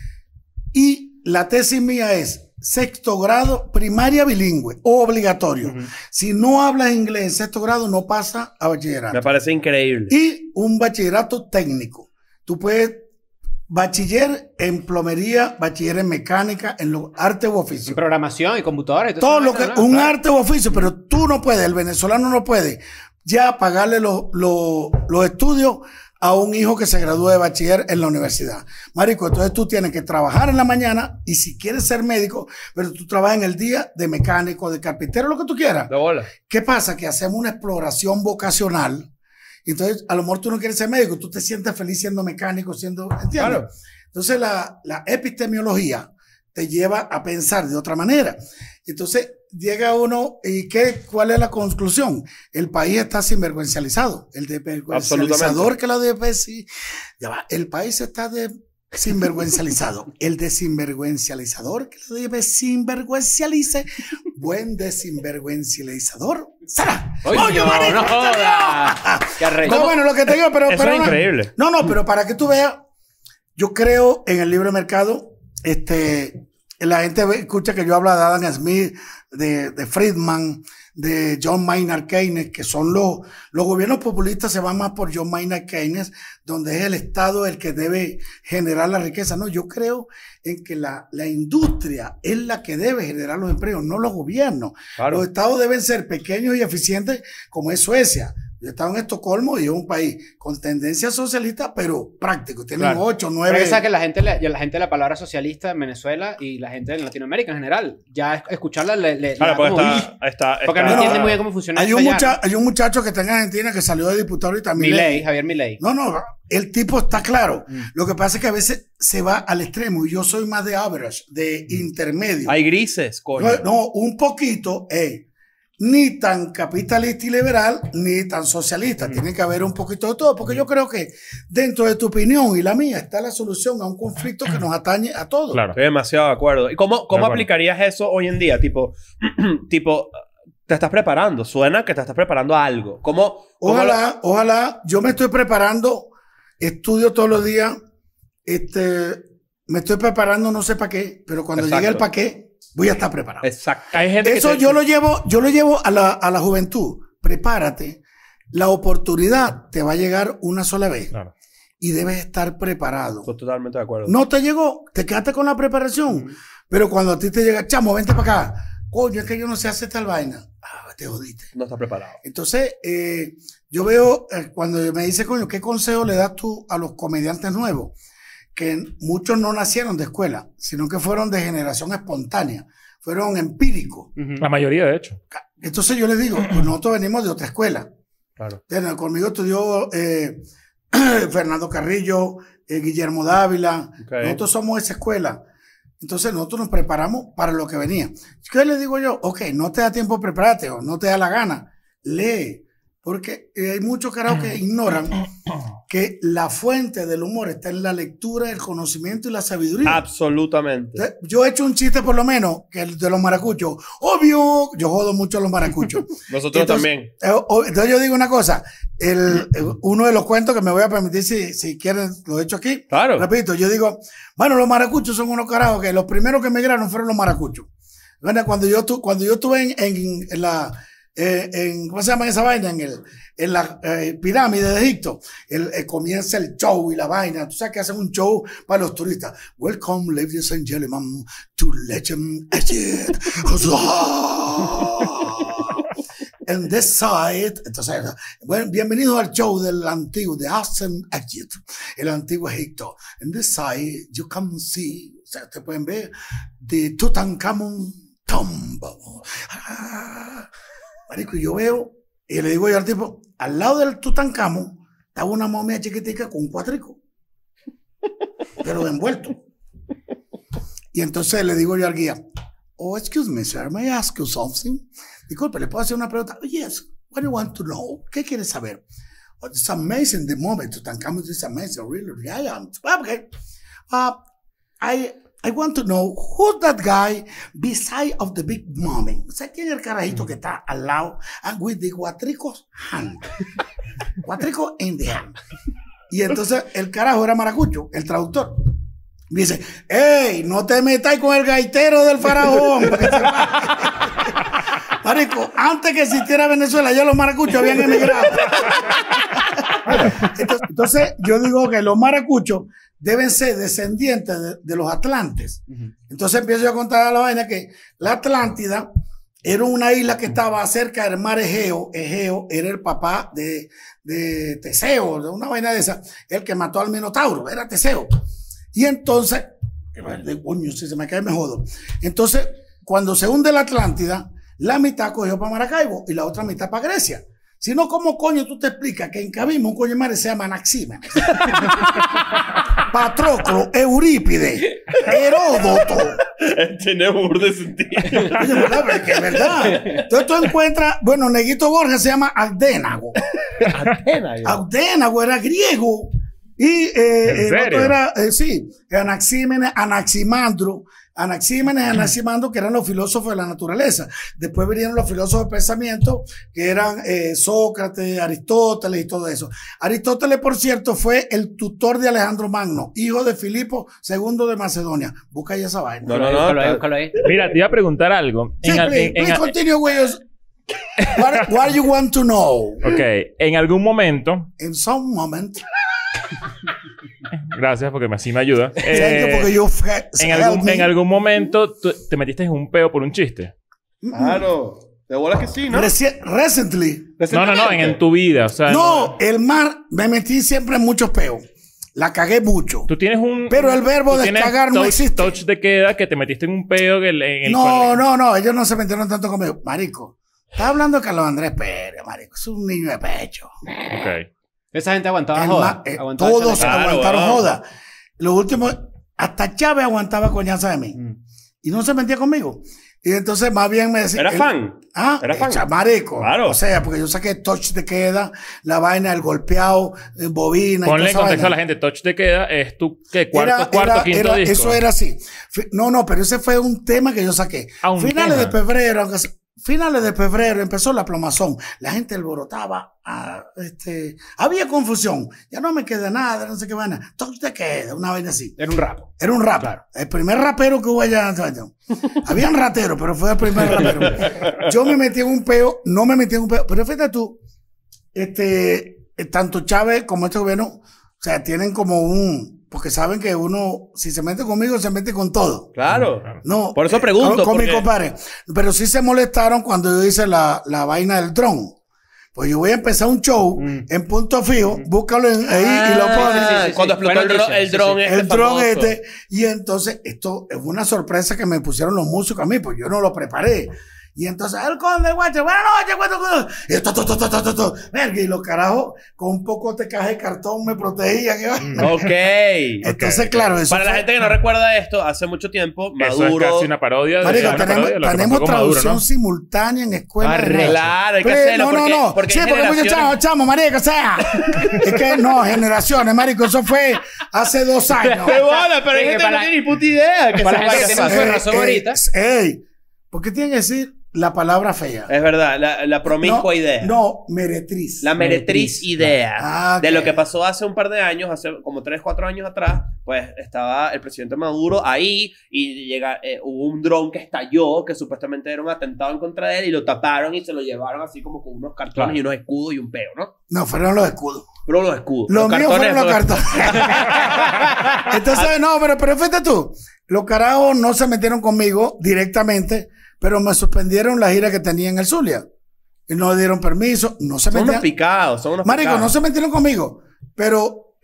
Y la tesis mía es 6º grado, primaria bilingüe, obligatorio. Si no hablas inglés en 6º grado, no pasa a bachillerato.
Me parece increíble.
Y un bachillerato técnico. Tú puedes bachiller en plomería, bachiller en mecánica, en arte u oficio.
En programación y computadora. Y
Todo lo que, un
claro.
arte u oficio, pero tú no puedes, el venezolano no puede ya pagarle los estudios a un hijo que se gradúe de bachiller en la universidad. Marico, entonces tú tienes que trabajar en la mañana y si quieres ser médico, pero tú trabajas en el día de mecánico, de carpintero, lo que tú quieras.
De bola.
¿Qué pasa? Que hacemos una exploración vocacional. Entonces, a lo mejor tú no quieres ser médico, tú te sientes feliz siendo mecánico, siendo... ¿Entiendes?
Claro.
Entonces, la epistemología te lleva a pensar de otra manera. Entonces, llega uno y ¿cuál es la conclusión? El país está sinvergüencializado. El desvergüencializador que la el país está sinvergüencializado. El desinvergüencializador que la desinvergüencialice. Buen desinvergüencializador. ¡Sara!
¡Oye, marico! ¡No jodas! ¡Qué arrecho!
No, bueno, lo que te digo, pero...
Eso es increíble.
No, pero para que tú veas, yo creo en el libre mercado. La gente escucha que yo hablo de Adam Smith, de Friedman, de John Maynard Keynes, que son los gobiernos populistas se van más por John Maynard Keynes, donde es el Estado el que debe generar la riqueza. No, yo creo en que la industria es la que debe generar los empleos, no los gobiernos.
Claro.
Los estados deben ser pequeños y eficientes, como es Suecia. Yo he estado en Estocolmo y es un país con tendencia socialista, pero práctico. Tienen
Claro.
8, 9...
Pero esa que la gente la palabra socialista en Venezuela y la gente en Latinoamérica en general, ya escucharla le
Claro,
da
porque
como,
está
porque no entiende muy bien cómo funciona
Hay
eso
un,
allá,
hay un muchacho que está en Argentina que salió de diputado y también...
Milei, Javier Milei.
No, el tipo está claro. Lo que pasa es que a veces se va al extremo y yo soy más de average, de intermedio.
Hay grises, coño.
No, un poquito, ni tan capitalista y liberal, ni tan socialista. Tiene que haber un poquito de todo, porque yo creo que dentro de tu opinión y la mía está la solución a un conflicto que nos atañe a todos.
Claro.
Estoy demasiado de acuerdo. ¿Y cómo
acuerdo.
aplicarías eso hoy en día? Tipo, te estás preparando. Suena que te estás preparando a algo.
Ojalá, yo me estoy preparando, estudio todos los días, me estoy preparando no sé para qué, pero cuando
Exacto.
llegue el para qué, voy a estar preparado.
Exacto.
Hay gente
Eso
que
yo lo llevo a la juventud. Prepárate. La oportunidad te va a llegar una sola vez.
Claro.
Y debes estar preparado.
Estoy totalmente de acuerdo.
No te llegó, te quedaste con la preparación. Pero cuando a ti te llega, chamo, vente para acá. Coño, es que yo no sé hacer tal vaina. Te jodiste.
No estás preparado.
Entonces, yo veo, cuando me dice, coño, ¿qué consejo le das tú a los comediantes nuevos? Que muchos no nacieron de escuela, sino que fueron de generación espontánea, fueron empíricos.
La mayoría, de hecho.
Entonces yo les digo, pues nosotros venimos de otra escuela.
Claro.
Conmigo estudió Fernando Carrillo, Guillermo Dávila.
Okay.
Nosotros somos esa escuela. Entonces nosotros nos preparamos para lo que venía. ¿Qué les digo yo? Ok, no te da tiempo prepararte o no te da la gana. Lee. Porque hay muchos carajos que ignoran que la fuente del humor está en la lectura, el conocimiento y la sabiduría.
Absolutamente.
Yo he hecho un chiste por lo menos, que el de los maracuchos. Obvio, yo jodo mucho a los maracuchos.
Nosotros también.
Entonces yo digo una cosa, uno de los cuentos que me voy a permitir, si quieren, lo he hecho aquí.
Claro.
Repito, yo digo, bueno, los maracuchos son unos carajos que los primeros que emigraron fueron los maracuchos. Bueno, cuando yo estuve en la... ¿cómo se llama esa vaina? En la pirámide de Egipto. Comienza el show y la vaina. Tú sabes que hacen un show para los turistas. Welcome, ladies and gentlemen, to Legend Egypt. And this side. Entonces, bueno, bienvenidos al show del antiguo, de Ancient Egypt, el antiguo Egipto. And this side, you can see, o sea, te pueden ver, the Tutankhamun tomb. Marico, y yo veo, y le digo yo al tipo, al lado del Tutankamón estaba una momia chiquitica con un cuatrico, pero envuelto. Y entonces le digo yo al guía, oh, excuse me, sir, may I ask you something? Disculpe, ¿le puedo hacer una pregunta? Oh, yes, what do you want to know? ¿Qué quieres saber? Oh, it's amazing, the moment, Tutankamón is amazing, really, I am. Okay. I want to know who's that guy beside of the big mummy. O sea, ¿quién es el carajito que está al lado and with the cuatricos hand? Cuatrico in the hand. Y entonces el carajo era maracucho, el traductor. Dice, ¡ey! No te metas con el gaitero del faraón. Marico, antes que existiera Venezuela, ya los maracuchos habían emigrado. Entonces, yo digo que los maracuchos deben ser descendientes de los atlantes. Entonces empiezo yo a contar a la vaina que la Atlántida era una isla que estaba cerca del mar Egeo. Egeo era el papá de Teseo, de una vaina de esa, el que mató al Minotauro, era Teseo. Y entonces, coño, si se me cae me jodo. Entonces, cuando se hunde la Atlántida, la mitad cogió para Maracaibo y la otra mitad para Grecia. Si no, ¿cómo coño tú te explicas que en Cabimo un coño de madre se llama Anaxímenes? Patroclo, Eurípides, Heródoto.
Tiene burda de sentido.
Oye, ¿verdad? Porque es verdad. Entonces tú encuentras, bueno, Neguito Borges se llama Aldénago. Aldénago era griego. Y el otro era, sí, Anaxímenes, Anaximandro. Anaxímenes y Anaximandro, que eran los filósofos de la naturaleza. Después vinieron los filósofos de pensamiento, que eran Sócrates, Aristóteles y todo eso. Aristóteles, por cierto, fue el tutor de Alejandro Magno, hijo de Filipo II de Macedonia. Busca ahí esa vaina.
No.
Búscalo ahí.
Mira, te iba a preguntar algo.
Sí, please continue with us. What you want to know?
Ok, en algún momento...
In some moment.
Gracias, porque así me ayuda.
Porque yo
en algún momento tú te metiste en un peo por un chiste.
Claro. De bolas que sí, ¿no?
Recently.
No, en tu vida. O sea,
no, el mar, me metí siempre en muchos peos. La cagué mucho.
Tú tienes un...
Pero el verbo descagar no existe.
Touch de queda que te metiste en un peo en el
No, ellos no se metieron tanto conmigo. Marico, estaba hablando de Carlos Andrés Pérez, marico. Es un niño de pecho.
Ok.
Esa gente aguantaba joda.
Todos aguantaron joda. Lo último, hasta Chávez aguantaba coñaza de mí. Y no se metía conmigo. Y entonces más bien me decía...
¿Era fan?
Era fan. Marico.
Claro.
O sea, porque yo saqué touch de queda, la vaina, el golpeado, bobina.
Ponle en contexto a la gente. Touch de queda es tu, ¿qué? Quinto disco.
Eso era así. No, pero ese fue un tema que yo saqué. Finales de febrero, empezó la plomazón. La gente alborotaba. Había confusión. Ya no me queda nada, no sé qué vaina. Touch de queda, una vaina así.
Era un rap.
Claro. El primer rapero que hubo allá. Habían rateros, pero fue el primer rapero. Yo me metí en un peo, no me metí en un peo. Pero fíjate tú, tanto Chávez como este gobierno, o sea, tienen como porque saben que uno, si se mete conmigo, se mete con todo.
Claro.
No.
Por eso pregunto.
Con mi compadre. Pero sí se molestaron cuando yo hice la vaina del dron. Pues yo voy a empezar un show en punto fijo, búscalo ahí y lo pones.
Cuando explotó el dron
El dron y entonces esto es una sorpresa que me pusieron los músicos a mí, pues yo no lo preparé. Y entonces, el conde, guacho, buenas noches, guacho. Y los carajos, con un poco de caja de cartón me protegían.
Ok.
Entonces, claro, eso
para la gente que no recuerda esto, hace mucho tiempo, Maduro...
Eso es casi una parodia.
Marico, tenemos traducción simultánea en escuela.
Claro, hay que hacerlo.
Porque sí, porque muchos chamos, marico, o sea. Es que no, generaciones, marico, eso fue hace 2 años.
¡Qué bola! Pero hay gente que no tiene ni puta idea.
Para la gente que tiene su razón ahorita.
¿Por qué tienen que decir la palabra fea?
Es verdad, la promiscua idea.
No, meretriz.
La meretriz idea.
Okay.
De lo que pasó hace un par de años, hace como 3, 4 años atrás, pues estaba el presidente Maduro ahí y hubo un dron que estalló, que supuestamente era un atentado en contra de él y lo taparon y se lo llevaron así como con unos cartones y unos escudos y un peo, ¿no?
No, fueron los escudos.
Fueron los escudos.
Los míos fueron los cartones. Entonces, no, pero fíjate tú. Los carajos no se metieron conmigo directamente, pero me suspendieron la gira que tenía en el Zulia. Y no le dieron permiso. No se
son
metieron.
Unos picados, son unos
Marico,
picados.
no se metieron conmigo. Pero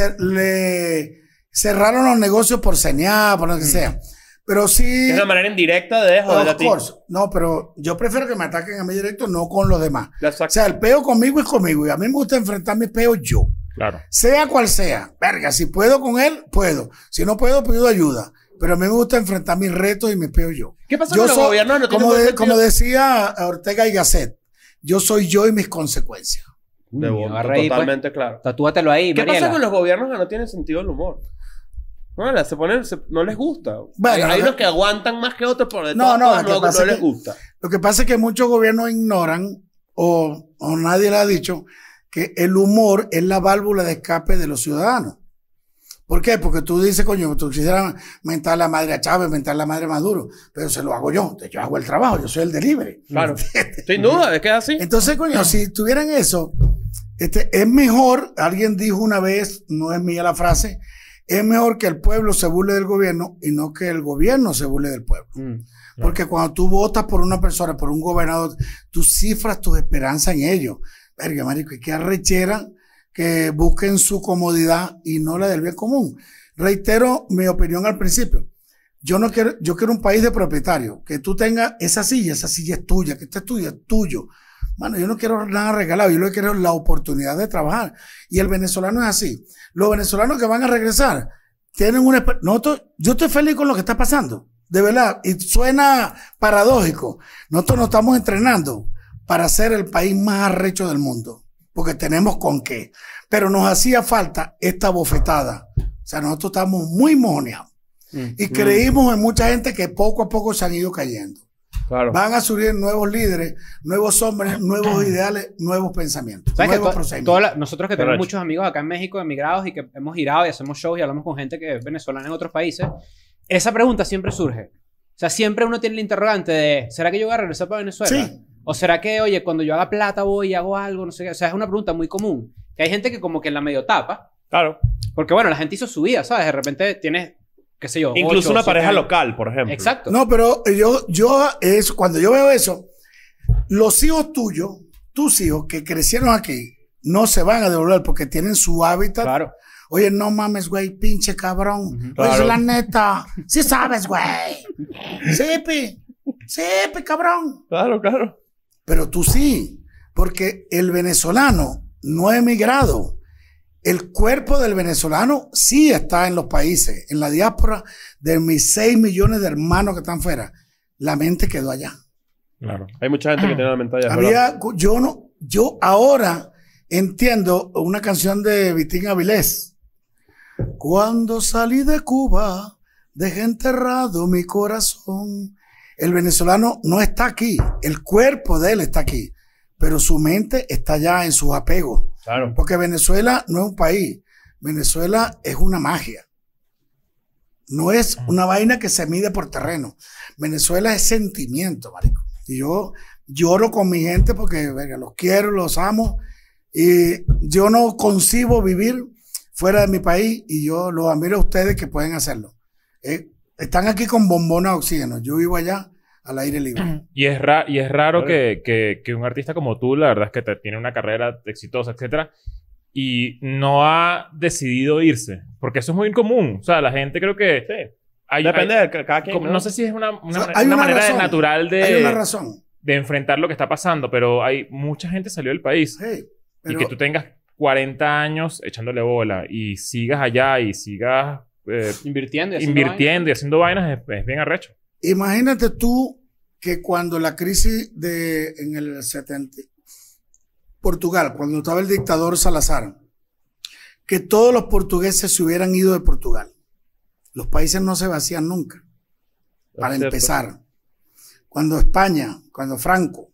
le cerraron los negocios por señal, por lo que sea. Pero sí...
Es una manera indirecta de joder a ti.
No, pero yo prefiero que me ataquen a mí directo, no con los demás.
Exacto.
O sea, el peo conmigo es conmigo. Y a mí me gusta enfrentar mis peos yo.
Claro.
Sea cual sea. Verga, si puedo con él, puedo. Si no puedo, pido ayuda. Pero a mí me gusta enfrentar mis retos y mis peos yo.
¿Qué pasa con los gobiernos? No
como decía Ortega y Gasset, yo soy yo y mis consecuencias.
Totalmente claro.
Tatúatelo ahí,
¿Qué
Mariela?
pasa con los gobiernos que no tienen sentido del humor? No les gusta.
Bueno,
hay unos que aguantan más que otros, pero de
no
les gusta.
Lo que pasa es que muchos gobiernos ignoran, o nadie le ha dicho, que el humor es la válvula de escape de los ciudadanos. ¿Por qué? Porque tú dices, coño, tú quisieras mentar la madre a Chávez, mentar la madre a Maduro, pero se lo hago yo. Yo hago el trabajo, yo soy el delivery.
Claro. Sin duda, es que es así.
Entonces, coño, si tuvieran eso, es mejor, alguien dijo una vez, no es mía la frase, es mejor que el pueblo se burle del gobierno y no que el gobierno se burle del pueblo. Porque cuando tú votas por una persona, por un gobernador, tú cifras tus esperanzas en ellos. Verga, marico, y qué arrechera que busquen su comodidad y no la del bien común. Reitero mi opinión al principio. Yo quiero un país de propietarios, que tú tengas esa silla es tuya, que esta es tuya, es tuyo. Mano, yo no quiero nada regalado, yo lo que quiero es la oportunidad de trabajar. Y el venezolano es así. Los venezolanos que van a regresar tienen una... yo estoy feliz con lo que está pasando, de verdad. Y suena paradójico. Nosotros nos estamos entrenando para ser el país más arrecho del mundo, porque tenemos con qué. Pero nos hacía falta esta bofetada. O sea, nosotros estamos muy mojoneados. Y creímos en mucha gente que poco a poco se han ido cayendo. Claro. Van a surgir nuevos líderes, nuevos hombres, nuevos ideales, nuevos pensamientos, nuevos procedimientos.
Nosotros que tenemos muchos amigos acá en México, emigrados, y que hemos girado y hacemos shows y hablamos con gente que es venezolana en otros países, esa pregunta siempre surge. O sea, siempre uno tiene el interrogante de, ¿será que yo voy a regresar para Venezuela?
Sí.
¿O será que, oye, cuando yo haga plata voy y hago algo? No sé qué. O sea, es una pregunta muy común. Que hay gente que como que en la medio tapa.
Claro.
Porque, bueno, la gente hizo su vida, ¿sabes? De repente tienes... qué sé yo,
incluso 8, una pareja años. Local, por ejemplo.
Exacto.
No, pero cuando yo veo eso, los hijos tuyos, tus hijos que crecieron aquí, no se van a devolver porque tienen su hábitat.
Claro.
Oye, no mames, güey, pinche cabrón. Claro. Oye, la neta. Sí sabes, güey. Sí, cabrón.
Claro, claro.
Pero tú sí, porque el venezolano no ha emigrado. El cuerpo del venezolano sí está en los países, en la diáspora de mis 6 millones de hermanos que están fuera. La mente quedó allá.
Claro. Hay mucha gente que tiene la mente allá.
Yo ahora entiendo una canción de Vitín Avilés. Cuando salí de Cuba, dejé enterrado mi corazón. El venezolano no está aquí, el cuerpo de él está aquí, pero su mente está allá en sus apegos.
Claro.
Porque Venezuela no es un país. Venezuela es una magia. No es una vaina que se mide por terreno. Venezuela es sentimiento, marico. Y yo lloro con mi gente porque, venga, los quiero, los amo. Y yo no concibo vivir fuera de mi país y yo los admiro a ustedes que pueden hacerlo. Están aquí con bombonas de oxígeno. Yo vivo allá al aire libre.
Y es raro que un artista como tú, la verdad es que tiene una carrera exitosa, etcétera, y no ha decidido irse. Porque eso es muy común. O sea, la gente creo que... Sí.
Depende de cada quien.
No sé si es una
hay
manera natural
hay una razón.
de enfrentar lo que está pasando, pero hay mucha gente salió del país.
Sí, pero...
Y que tú tengas 40 años echándole bola y sigas allá y sigas...
invirtiendo
y haciendo vainas es bien arrecho.
Imagínate tú que cuando la crisis en el 70, Portugal, cuando estaba el dictador Salazar, que todos los portugueses se hubieran ido de Portugal. Los países no se vacían nunca. Para empezar. Cuando España, cuando Franco.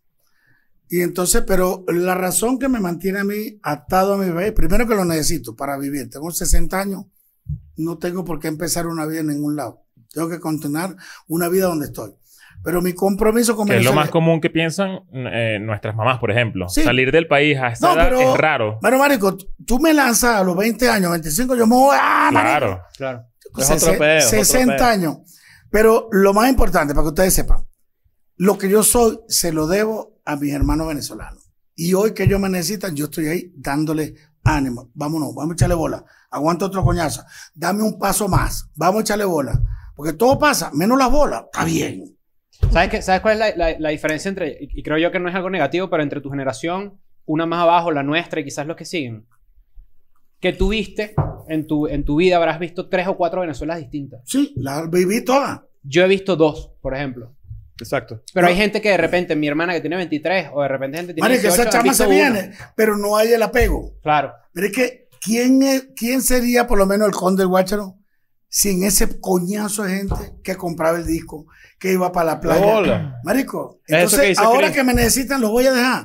Y entonces, pero la razón que me mantiene a mí atado a mi país, primero que lo necesito para vivir. Tengo 60 años, no tengo por qué empezar una vida en ningún lado. Tengo que continuar una vida donde estoy. Pero mi compromiso con
Venezuela... Que es lo más común que piensan nuestras mamás, por ejemplo. Sí. Salir del país a esta edad es raro.
Pero, marico, tú me lanzas a los 20 años, 25, yo me voy...
Claro.
Es otro pedo,
60 años. Pero lo más importante, para que ustedes sepan, lo que yo soy, se lo debo a mis hermanos venezolanos. Y hoy que ellos me necesitan, yo estoy ahí dándole ánimo. Vámonos, vamos a echarle bola. Aguanta otro coñazo. Dame un paso más. Vamos a echarle bola. Porque todo pasa, menos las bolas. Está bien.
¿Sabes cuál es la diferencia entre, y creo yo que no es algo negativo, pero entre tu generación, una más abajo, la nuestra y quizás los que siguen? Que tú viste, en tu vida habrás visto 3 o 4 Venezuelas distintas.
Sí, las viví todas.
Yo he visto 2, por ejemplo.
Exacto.
Pero hay gente que de repente, mi hermana que tiene 23, o de repente gente que tiene 18,
que esa chama se viene, pero no hay el apego.
Claro.
Pero es que, ¿quién sería por lo menos el Conde del Guácharo sin ese coñazo de gente que compraba el disco, que iba para la playa?
Hola.
Marico, entonces ahora que me necesitan los voy a dejar.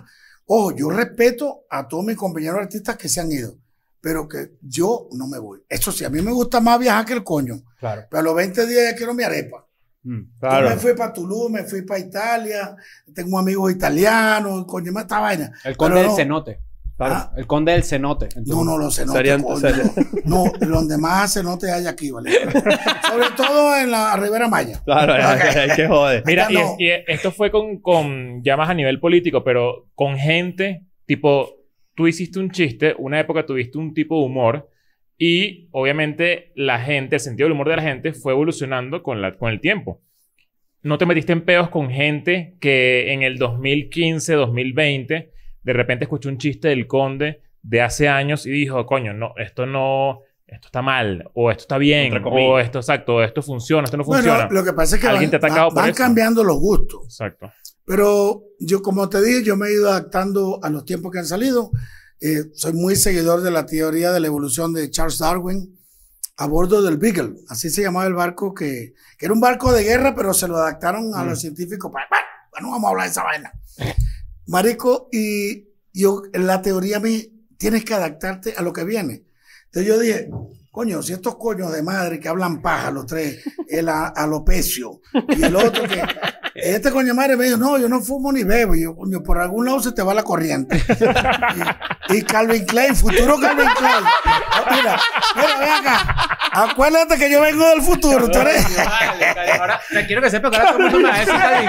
Ojo, yo respeto a todos mis compañeros artistas que se han ido, pero que yo no me voy. Eso sí, a mí me gusta más viajar que el coño.
Claro.
Pero a los 20 días ya quiero mi arepa.
Claro.
Yo me fui para Toulouse, me fui para Italia, tengo amigos italianos, coño, más esta vaina.
El conde
Pero
del
no.
cenote.
Claro.
Ah,
El conde del cenote.
no, los cenotes,
Serían-
coño.
serían-
No, donde más cenotes hay aquí, ¿vale? Sobre todo en la Ribera Maya.
Claro, hay que joder.
Mira,
Acá no.
y esto fue con ya más a nivel político, pero con gente, tipo, tú hiciste un chiste, una época tuviste un tipo de humor y obviamente la gente, el sentido del humor de la gente fue evolucionando con el tiempo. No te metiste en peos con gente que en el 2015, 2020, de repente escuchó un chiste del Conde de hace años y dijo, coño, no, esto está mal, o esto está bien,
Entre comillas.
o esto, exacto, esto funciona, esto no funciona.
Bueno, lo que pasa es que
Alguien te ha atacado por
van
eso.
cambiando los gustos.
Exacto.
Pero yo, como te dije, yo me he ido adaptando a los tiempos que han salido. Soy muy seguidor de la teoría de la evolución de Charles Darwin a bordo del Beagle. Así se llamaba el barco que era un barco de guerra, pero se lo adaptaron a los científicos. Bueno, vamos a hablar de esa vaina. Marico, y yo, la teoría me tienes que adaptarte a lo que viene. Entonces yo dije, coño, si estos coños de madre que hablan paja, los tres, el alopecio y el otro que... Este coño de madre me dijo, no, yo no fumo ni bebo. Y yo, coño, por algún lado se te va la corriente. y Calvin Klein, futuro Calvin Klein. Mira, ven acá. Acuérdate que yo vengo del futuro. ¿Tú eres?
Ahora, quiero que sepa que ahora todo el mundo me va a decir Calvin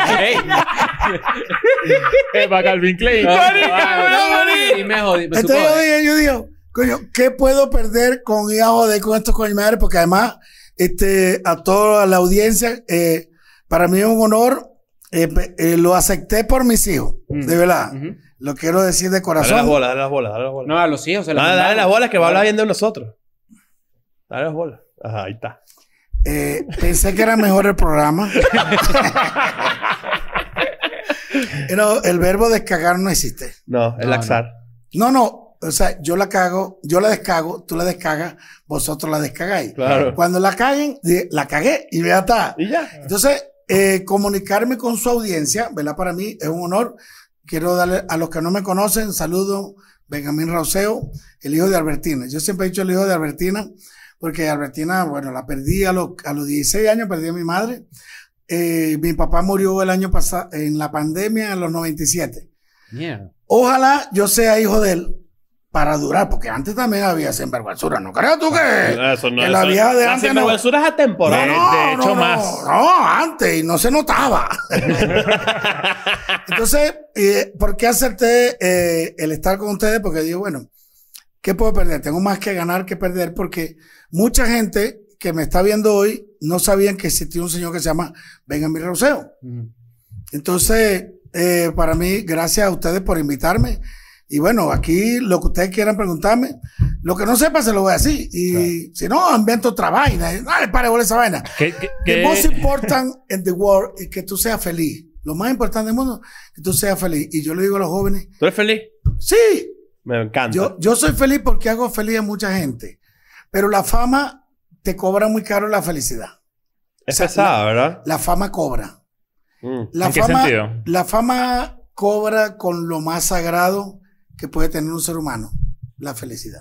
Klein.
Para Calvin Klein.
Y me jodí. Me
Entonces
supo,
yo digo, coño, ¿qué puedo perder con ir a joder con estos coño madres? Porque además, a toda la audiencia, para mí es un honor, lo acepté por mis hijos, de verdad. Lo quiero decir de
Dale las
corazón.
bolas, dale las bolas, dale las bolas.
No, a los hijos se les
Dale,
mandaron.
las bolas que va a hablar bien de nosotros. Dale las bolas. Ajá, ahí está.
Pensé que era mejor el programa. Pero el verbo descargar no existe.
No, el
No,
laxar.
No. O sea, yo la cago, yo la descargo, tú la descargas, vosotros la descargáis.
Claro.
Cuando la caguen, la cagué y ya está.
Y ya.
Entonces, comunicarme con su audiencia, ¿verdad? Para mí es un honor. Quiero darle a los que no me conocen, saludo Benjamín Rauseo, el hijo de Albertina. Yo siempre he dicho el hijo de Albertina, porque Albertina, bueno, la perdí a los 16 años, perdí a mi madre. Mi papá murió el año pasado, en la pandemia, en los 97.
Mierda.
Ojalá yo sea hijo de él para durar, porque antes también había sinvergüenzura. ¿No creas tú que,
Eso no,
que la
eso-
vieja de
la
antes no?
sinvergüenzura es atemporal.
De hecho, más.
No, antes, y no se notaba. Entonces, ¿por qué acepté el estar con ustedes? Porque digo, bueno, ¿qué puedo perder? Tengo más que ganar que perder, porque mucha gente que me está viendo hoy no sabían que existía un señor que se llama Benjamín Rauseo. Entonces, para mí, gracias a ustedes por invitarme. Y bueno, aquí lo que ustedes quieran preguntarme, lo que no sepa se lo voy a decir. Y si no, invento otra vaina. Dale, pare, bola esa vaina. The most important in the world es que tú seas feliz. Lo más importante del mundo es que tú seas feliz. Y yo le digo a los jóvenes,
¿Tú eres feliz?
sí,
Me encanta.
yo soy feliz porque hago feliz a mucha gente. Pero la fama te cobra muy caro la felicidad.
Es pesada, ¿verdad?
La fama cobra.
¿En qué sentido?
La fama cobra con lo más sagrado que puede tener un ser humano, la felicidad.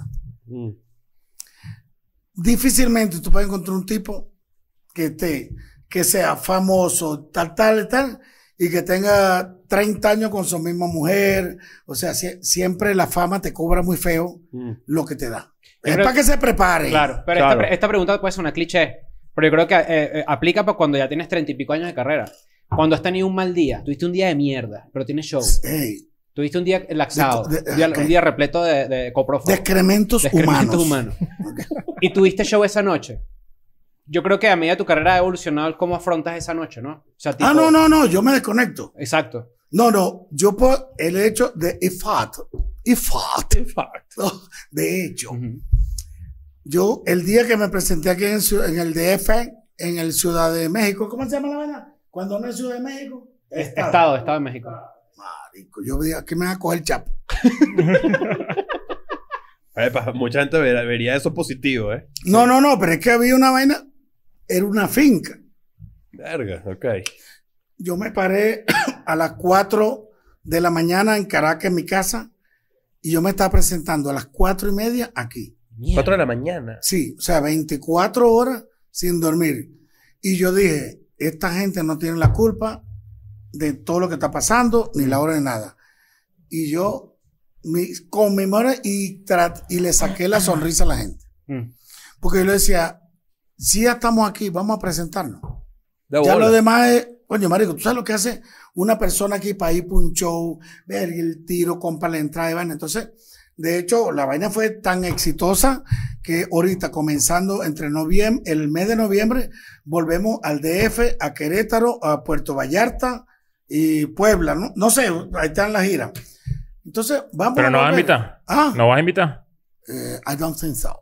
Difícilmente tú puedes encontrar un tipo que sea famoso, tal, y que tenga 30 años con su misma mujer. O sea, siempre la fama te cobra muy feo lo que te da. Es
creo-
para que se prepare.
Claro, pero
Claro.
Esta pregunta puede ser una cliché. Pero yo creo que aplica para cuando ya tienes 30 y pico años de carrera. Cuando has tenido un mal día, tuviste un día de mierda, pero tienes show.
Ey,
Tuviste un día laxado,
ok.
un día repleto de coprófago.
de excrementos humanos.
Y tuviste show esa noche. Yo creo que a medida de tu carrera ha evolucionado cómo afrontas esa noche, ¿no? O sea, tipo...
No, yo me desconecto.
Exacto.
No, yo por el hecho de IFAT. De hecho, yo el día que me presenté aquí en el DF, en el Ciudad de México, ¿cómo se llama la vaina? Cuando no es Ciudad de México.
Estado de México.
Marico, yo dije, aquí me van a coger el chapo.
Mucha gente vería eso positivo, ¿eh?
No, pero es que había una vaina, era una finca.
Verga, ok.
Yo me paré a las 4 de la mañana en Caracas, en mi casa, y yo me estaba presentando a las 4:30 aquí.
4 de la mañana.
Sí, o sea, 24 horas sin dormir. Y yo dije, esta gente no tiene la culpa de todo lo que está pasando, ni la hora de nada. Y yo, con mi memoria, y le saqué la sonrisa a la gente. Porque yo le decía, si ya estamos aquí, vamos a presentarnos. Ya lo demás es, coño, marico, ¿tú sabes lo que hace una persona aquí para ir por un show, ver el tiro, compra la entrada y vaina? Entonces, de hecho, la vaina fue tan exitosa que ahorita, comenzando entre el mes de noviembre, volvemos al DF, a Querétaro, a Puerto Vallarta y Puebla, ¿no? No sé, ahí están las giras. Entonces, vamos.
Pero no vas a invitar.
¿Ah?
¿No vas a invitar?
I don't think so.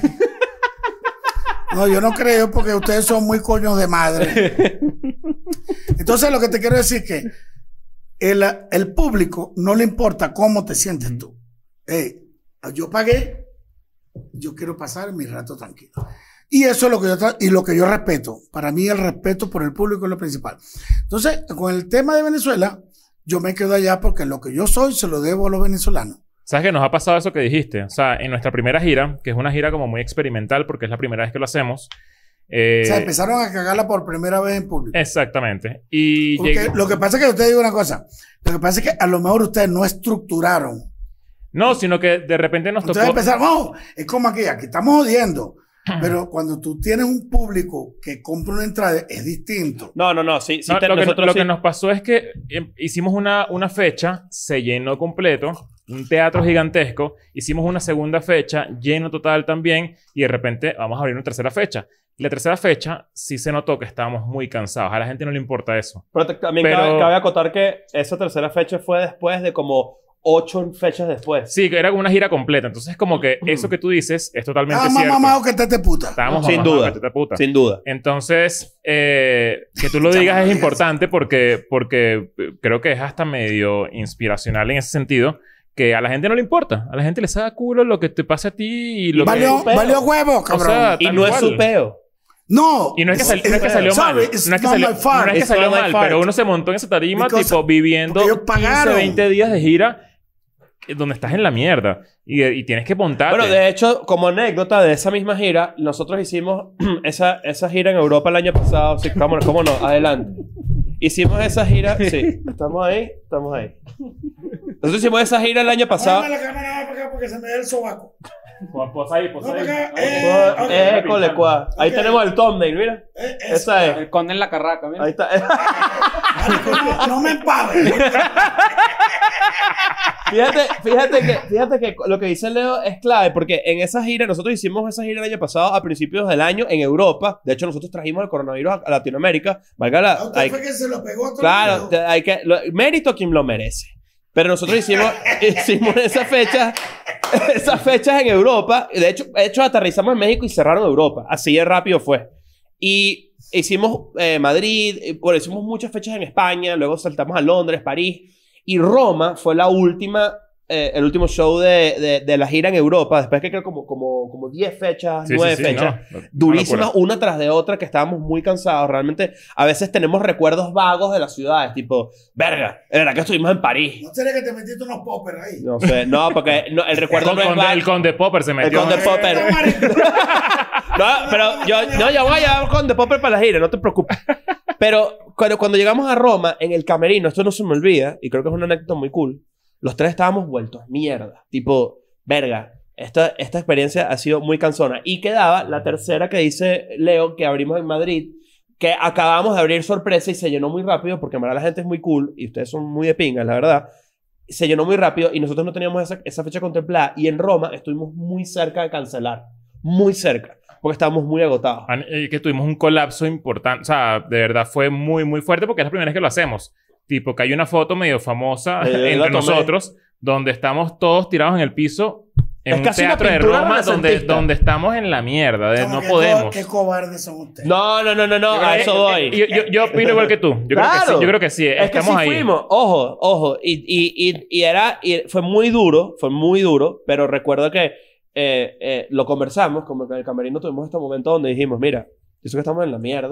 No, yo no creo porque ustedes son muy coños de madre. Entonces, lo que te quiero decir es que el público no le importa cómo te sientes tú. Yo pagué, yo quiero pasar mi rato tranquilo. Y eso es lo que yo respeto. Para mí el respeto por el público es lo principal. Entonces, con el tema de Venezuela, yo me quedo allá porque lo que yo soy se lo debo a los venezolanos.
¿Sabes que nos ha pasado eso que dijiste? O sea, en nuestra primera gira, que es una gira como muy experimental porque es la primera vez que lo hacemos.
O sea, empezaron a cagarla por primera vez en público.
Exactamente. Y
lo que pasa es que usted digo una cosa. Lo que pasa es que a lo mejor ustedes no estructuraron.
No, sino que de repente nos
Entonces
tocó...
empezaron, oh, es como aquí estamos jodiendo. Pero cuando tú tienes un público que compra una entrada, es distinto.
No. Sí,
No, lo que nos pasó es que hicimos una fecha, se llenó completo, un teatro gigantesco, hicimos una segunda fecha, lleno total también, y de repente vamos a abrir una tercera fecha. Y la tercera fecha sí se notó que estábamos muy cansados. A la gente no le importa eso.
Pero también cabe acotar que esa tercera fecha fue después de como 8 fechas después.
Sí, que era una gira completa. Entonces, como que eso que tú dices es totalmente cierto.
Más mamado que te puta.
Estábamos
sin
mamados
duda.
que te puta.
Sin duda.
Entonces, que tú lo digas es importante porque creo que es hasta medio inspiracional en ese sentido. Que a la gente no le importa. A la gente les haga culo lo que te pase a ti y lo
valió huevo, cabrón.
O sea,
y no es su peo.
No.
Y no es que salió mal. No es que salió mal, pero uno se montó en esa tarima, tipo, viviendo 15, 20 días de gira donde estás en la mierda. Y tienes que montarte.
Bueno, de hecho, como anécdota de esa misma gira, nosotros hicimos esa gira en Europa el año pasado. Sí, cómo no, adelante. Hicimos esa gira... Sí, estamos ahí. Nosotros hicimos esa gira el año pasado.
Dame la cámara para acá porque se me da el sobaco.
Posa ahí.
Ahí tenemos el thumbnail, mira. Esa es.
El conde en la carraca, mira.
Ahí está.
No me empaves.
Fíjate que lo que dice Leo es clave porque en esa gira, nosotros hicimos esa gira el año pasado a principios del año en Europa. De hecho, nosotros trajimos el coronavirus a Latinoamérica.
Usted fue que se lo pegó a todo.
Claro, mérito a quien lo merece. Pero nosotros hicimos esas fechas en Europa. De hecho, aterrizamos en México y cerraron Europa. Así de rápido fue. Y hicimos Madrid, bueno, hicimos muchas fechas en España, luego saltamos a Londres, París. Y Roma fue la última, el último show de la gira en Europa. Después que creo como 10 fechas, 9 fechas.
No,
durísimas, una tras de otra, que estábamos muy cansados. Realmente, a veces tenemos recuerdos vagos de las ciudades. Tipo, verga, es verdad que estuvimos en París.
¿No sería que te metiste unos poppers ahí?
No sé, no, porque el recuerdo no es vago.
El Conde Popper se metió.
El Conde Popper. No, pero yo voy a llevar Conde Popper para la gira, no te preocupes. Pero cuando llegamos a Roma, en el camerino, esto no se me olvida, y creo que es una anécdota muy cool, los tres estábamos vueltos mierda. Tipo, verga, esta experiencia ha sido muy cansona. Y quedaba la tercera que dice Leo, que abrimos en Madrid, que acabamos de abrir sorpresa y se llenó muy rápido, porque en verdad la gente es muy cool, y ustedes son muy de pingas, la verdad. Se llenó muy rápido y nosotros no teníamos esa fecha contemplada. Y en Roma estuvimos muy cerca de cancelar. Muy cerca. Porque estábamos muy agotados.
Que tuvimos un colapso importante. O sea, de verdad fue muy, muy fuerte porque es la primera vez que lo hacemos. Tipo, que hay una foto medio famosa entre nosotros donde estamos todos tirados en el piso en un teatro de Roma donde estamos en la mierda. No podemos.
Qué cobardes son ustedes.
No. A eso voy.
Yo opino igual que tú. Yo creo que sí.
Es
estamos
que sí
ahí.
fuimos. Ojo. Y fue muy duro. Pero recuerdo que lo conversamos, como que en el camerino tuvimos este momento donde dijimos, mira, yo sé que estamos en la mierda,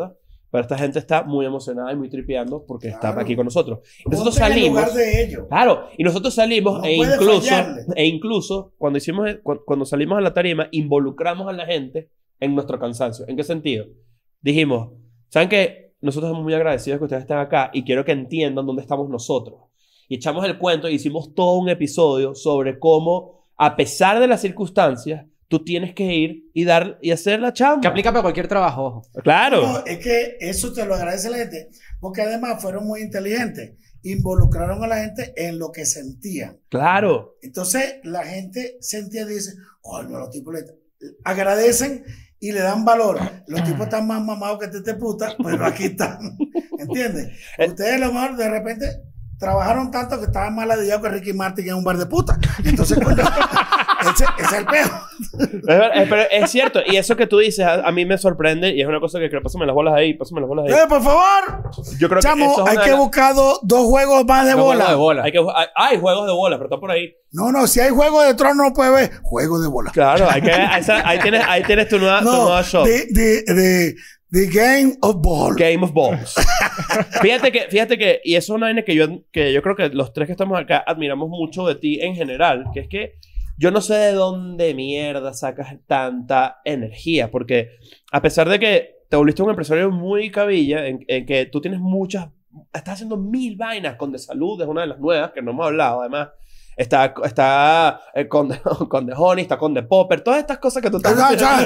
Pero esta gente está muy emocionada y muy tripeando porque está
Claro.
aquí con nosotros. Y nosotros
Ponte en el
salimos.
lugar de ellos.
Claro, y nosotros salimos
No puede fallarle.
e incluso cuando salimos a la tarima involucramos a la gente en nuestro cansancio. ¿En qué sentido? Dijimos, ¿saben qué? Nosotros estamos muy agradecidos que ustedes estén acá y quiero que entiendan dónde estamos nosotros. Y echamos el cuento y hicimos todo un episodio sobre cómo, a pesar de las circunstancias, tú tienes que ir y hacer la chamba.
Que aplica para cualquier trabajo, ojo.
Claro.
No, es que eso te lo agradece la gente, porque además fueron muy inteligentes. Involucraron a la gente en lo que sentían.
Claro.
Entonces la gente sentía y dice, coño, los tipos le agradecen y le dan valor. Los tipos están más mamados que te puta, pero aquí están. ¿Entiendes? Ustedes a lo mejor de repente trabajaron tanto que estaban más ladrillados que Ricky Martin en un bar de puta. Entonces, coño, ese es el peor.
Pero es cierto. Y eso que tú dices a mí me sorprende y es una cosa que creo, pásame las bolas ahí.
Por favor.
Yo creo
Chamo,
que eso es
hay
una
que
de las-
buscar dos juegos más de
Los
bola.
juegos de bola.
hay juegos de bola, pero están por ahí.
No, si hay Juego de Tronos no puede ver. Juego de bola.
Claro, ahí tienes tu nueva show.
The Game of Ball.
Game of Balls. fíjate que, y eso es una vaina que yo creo que los tres que estamos acá admiramos mucho de ti en general, que es que yo no sé de dónde mierda sacas tanta energía, porque a pesar de que te volviste un empresario muy cabilla, en que tú tienes estás haciendo 1000 vainas con De Salud, es una de las nuevas que no hemos hablado, además. Está con The Honey, está con The Popper, todas estas cosas que tú estás haciendo.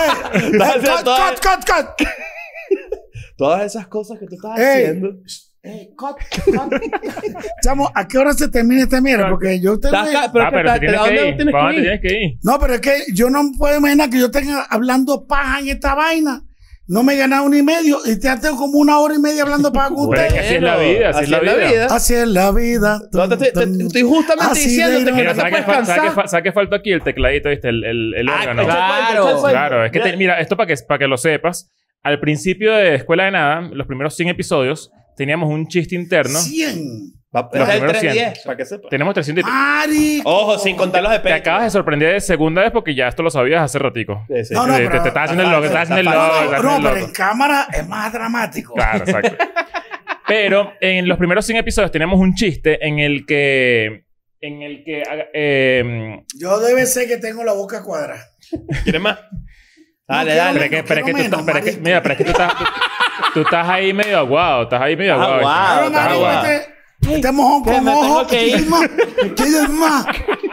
Cut.
Todas esas cosas que tú estás
Ey.
haciendo.
Cut. Chamo, ¿a qué hora se termina esta mierda? Porque yo tengo...
Pero
Pero te tienes
¿a dónde
que ir.
tienes
¿Para
que
dónde
ir?
tienes que ir?
No, pero es que yo no puedo imaginar que yo tenga hablando paja en esta vaina. No me he ganado 1 y medio y te tengo como 1 hora y media hablando paja con
Pero es que
ustedes.
así es la vida, así es la vida.
Así es la vida.
No, te estoy justamente
Así
diciéndote
de
que
Mira,
no te
¿sabes
puedes
qué
cansar.
¿sabes qué falta aquí? El tecladito, ¿viste? El órgano.
claro.
Claro, es que mira, esto para que lo sepas. Al principio de Escuela de Nada, los primeros 100 episodios, teníamos un chiste interno.
100.
Va,
Los
es el
primeros
310, para que sepas.
Tenemos 300 y...
Marico.
Ojo, sin contar los de
Te
Patreon.
acabas de sorprender de segunda vez porque ya esto lo sabías hace ratico.
Sí, sí.
No, no,
te
pero-
estás haciendo el loco, estás haciendo el loco. estás
No,
haciendo el
pero
loco.
en cámara es más dramático.
Claro, exacto. Pero en los primeros 100 episodios tenemos un chiste en el que...
Yo debe ser que tengo la boca cuadrada.
¿Quieres más? Dale,
quiero
dale.
menos.
pero es que
menos,
tú
marico.
mira, pero es que tú estás ahí medio aguado. Estás ahí medio aguado.
Aguado.
Pero,
Estás
marico,
aguado.
este mojón
que
con
me tengo
ojo.
que ir.
¿Quieres más?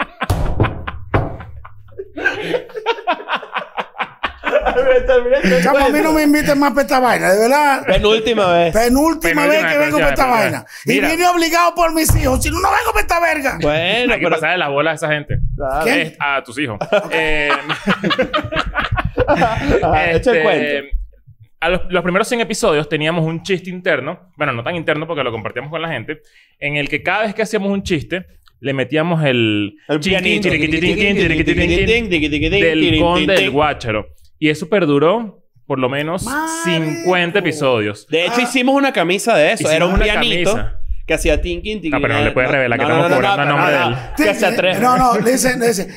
Chamo, a mí no me inviten más para esta vaina, de verdad.
Penúltima vez.
Penúltima vez que vengo para esta
penúltima.
vaina. Y
Mira.
vine obligado por mis hijos. Si no, no vengo para esta verga.
Bueno,
Hay que
pero...
pasarle las bolas a esa gente.
Claro.
¿Quién?
A tus hijos.
Ajá, echa el cuento.
A los primeros 100 episodios teníamos un chiste interno. Bueno, no tan interno porque lo compartíamos con la gente. En el que cada vez que hacíamos un chiste, le metíamos el
pianito.
del conde del Guácharo. Y eso perduró por lo menos
Marico.
50 episodios.
De hecho, hicimos una camisa de eso.
Hicimos
Era un
una
pianito
camisa.
que hacía tinkin, tinkin.
No, pero no le puedes revelar que estamos cobrando a nombre de él.
Que hacía 3.
No, le dice.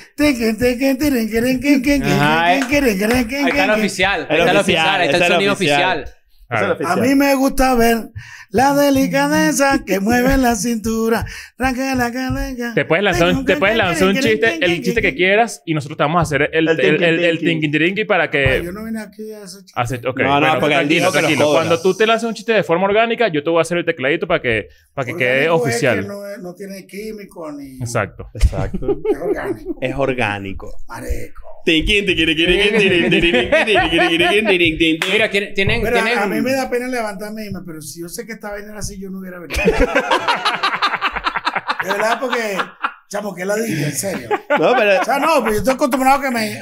Ajá, ahí está el oficial. Ahí está el oficial. Ahí está el sonido oficial.
Claro.
A mí me gusta ver la delicadeza que mueve la cintura.
Te puedes lanzar un chiste, el chiste que quieras, y nosotros te vamos a hacer el tinkin para que...
Yo no vine aquí a ese chiste.
Ok,
No,
bueno,
porque él dijo que lo
tranquilo.
jodas.
Cuando tú te lances un chiste de forma orgánica, yo te voy a hacer el tecladito para que quede
Orgánico es
oficial.
que no tiene químico ni...
Exacto.
Exacto.
Es orgánico.
Es orgánico.
Marico.
Tinkin,
Mira, tienen...
Pero a mí me da pena levantarme y irme, pero si yo sé que esta vaina era así, yo no hubiera venido. De verdad, porque, chamo, que la dije, en serio.
No, pero...
O sea, no, pero yo estoy acostumbrado que me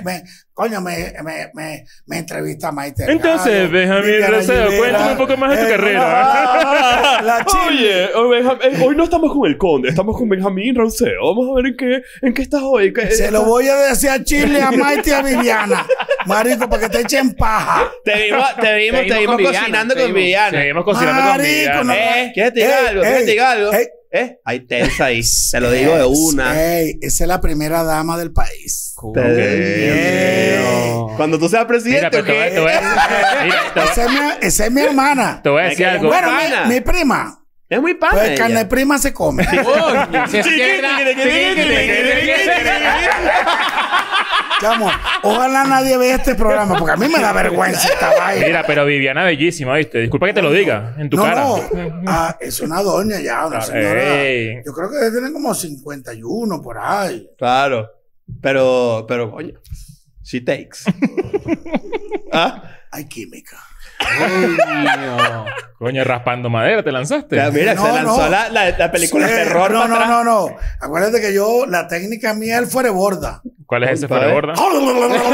entrevista Maite.
Entonces, Benjamín
Viviana
Receo,
Rivera,
cuéntame un poco más de tu carrera.
La Chile.
Oye, hoy no estamos con el conde, estamos con Benjamín Ranceo. Vamos a ver en qué estás hoy.
Se lo voy a decir a Chile, a Maite y a Viviana. Marico, para que te echen paja.
Te vimos
con Viviana,
cocinando
te
con
vimos.
Viviana.
Seguimos cocinando con
Marico,
Viviana.
no.
¿Quieres te diga algo? ¿Quieres te diga algo? Hay tensa ahí. Te lo digo de una.
Ey, esa es la primera dama del país.
Cuando tú seas presidente,
Mira, pero te voy a-
Esa es mi hermana.
te voy a decir algo.
Bueno,
pana.
mi prima.
es muy pana.
Pues
ella.
carne prima se come.
Coño, si es izquierda.
Chamo, ojalá nadie vea este programa, porque a mí me da vergüenza esta vaina.
Mira, pero Viviana bellísima, ¿viste? Disculpa que te lo diga en tu
no,
cara.
no. Es una doña ya, una señora.
Ey.
Yo creo que debe tener como 51 por ahí.
Claro. Pero, coño. She takes. ¿Ah?
Hay química.
Coño.
Coño, raspando madera, ¿te lanzaste?
Ya, mira,
No,
se lanzó
no.
la película de
Sí,
terror.
No,
para
no,
atrás.
no, no. Acuérdate que yo, la técnica mía es el fuera de borda.
¿Cuál es ese
Compadre.
fuera de borda?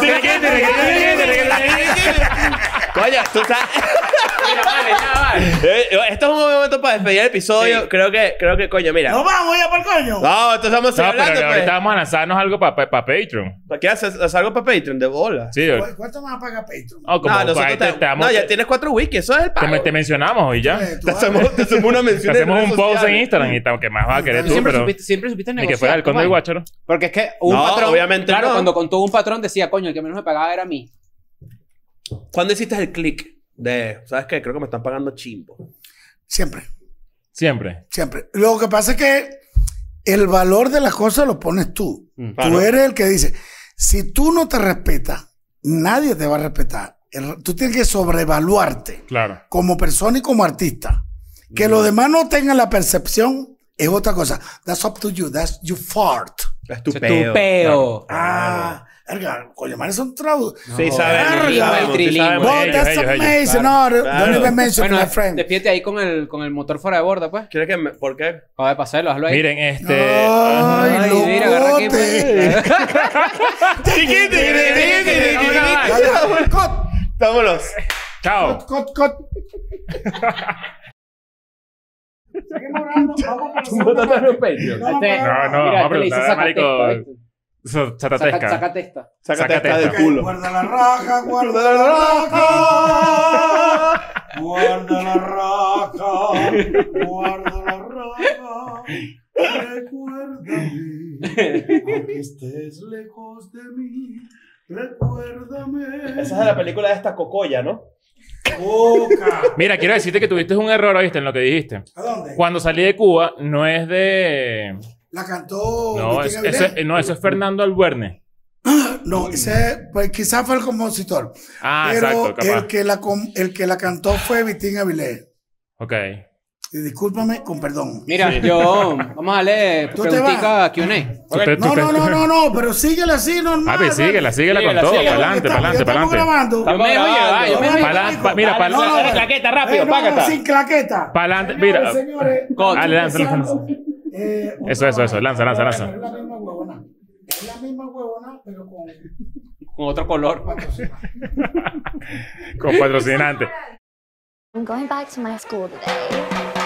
Coño, tú sabes.
Mira, vale, ya vale.
Esto es un buen momento para despedir el episodio.
Sí.
Creo que, coño, mira.
¡Nos vamos ya por coño!
No, entonces vamos a seguir
No, pero
hablando,
ahorita
pues.
vamos a lanzarnos algo para Patreon.
¿Para qué haces algo para Patreon? De bola.
Sí,
¿Cuánto me va a pagar Patreon?
oh, como
No, nosotros
ahí te damos-
no, ya tienes 4 wikis. Eso es el pago.
te mencionamos y ya.
Tú
Te hacemos una
Te
mención. en
hacemos
redes
un post en
sociales.
Instagram y tal, que más vas a querer tú,
Siempre
pero
supiste
ni
negociar.
que fuera el conde del
compadre.
Guácharo.
Porque es que un
No,
patrón.
obviamente
claro,
no.
cuando contó un patrón decía, coño, el que menos me pagaba era a mí.
¿Cuándo hiciste el click de, sabes qué? Creo que me están pagando chimbo.
Siempre,
Siempre.
siempre. Lo que pasa es que el valor de las cosas lo pones tú.
Claro.
Tú eres el que dice, si tú no te respetas, nadie te va a respetar. Tú tienes que sobrevaluarte
Claro.
como persona y como artista. Que los demás no tengan la percepción es otra cosa. That's up to you. That's you fart.
Es tu
Tu
peo.
peo.
Ah, verga, coño, man, son traducciones.
Sí, sabemos.
Verga.
sí sabemos, sí
Trilingüe.
sabemos.
No,
ellos,
that's
ellos,
amazing.
claro.
No,
Claro.
don't even mention
Bueno,
my friend.
despídete ahí con el motor fuera de borda, pues.
¿Quieres que me...? ¿Por qué?
Acaba de pasarlo, hazlo ahí.
Miren,
Ay,
mira, agarra aquí,
locote. Cut,
Vámonos.
Chao.
cut. Seguimos hablando, vamos para la segunda parte.
No, vamos a preguntar a marico. Chatatesca.
Sácate esta.
Sácate esta
Sácate
del
esta.
culo.
Guarda la raja, guarda la raja. Guarda la raja, guarda la raja. Recuérdame, aunque estés lejos de mí. Recuérdame.
Esa es de la película de esta Cocoya, ¿no?
Coca.
Mira, quiero decirte que tuviste un error, ¿oíste? En lo que dijiste.
¿A dónde?
Cuando salí de Cuba, no es de...
La cantó.
No,
Vitín
eso
Avilés.
es Fernando Albuerne.
No, ese, pues quizás fue el compositor.
Ah,
pero
exacto, capaz.
el que la cantó fue Vitín Avilés.
Ok.
Y discúlpame, con perdón.
Mira, yo... Vamos a darle
Tú te
preguntica a Q&A.
No, pero síguela así, normal.
Papi, síguela con
Síguela,
todo.
síguela.
Para adelante, para adelante, para
Estamos
adelante.
grabando.
Yo me dejo llevar, yo me dejo llevar.
Mira, para
No,
adelante.
no,
claqueta, rápido,
no,
págata.
sin claqueta.
Para adelante, mira.
Señores,
Dale, lanza.
Eso,
Lanza.
Es la misma huevona. Es la misma huevona, pero con
Con otro color.
Con patrocinante.
I'm going back to my school today.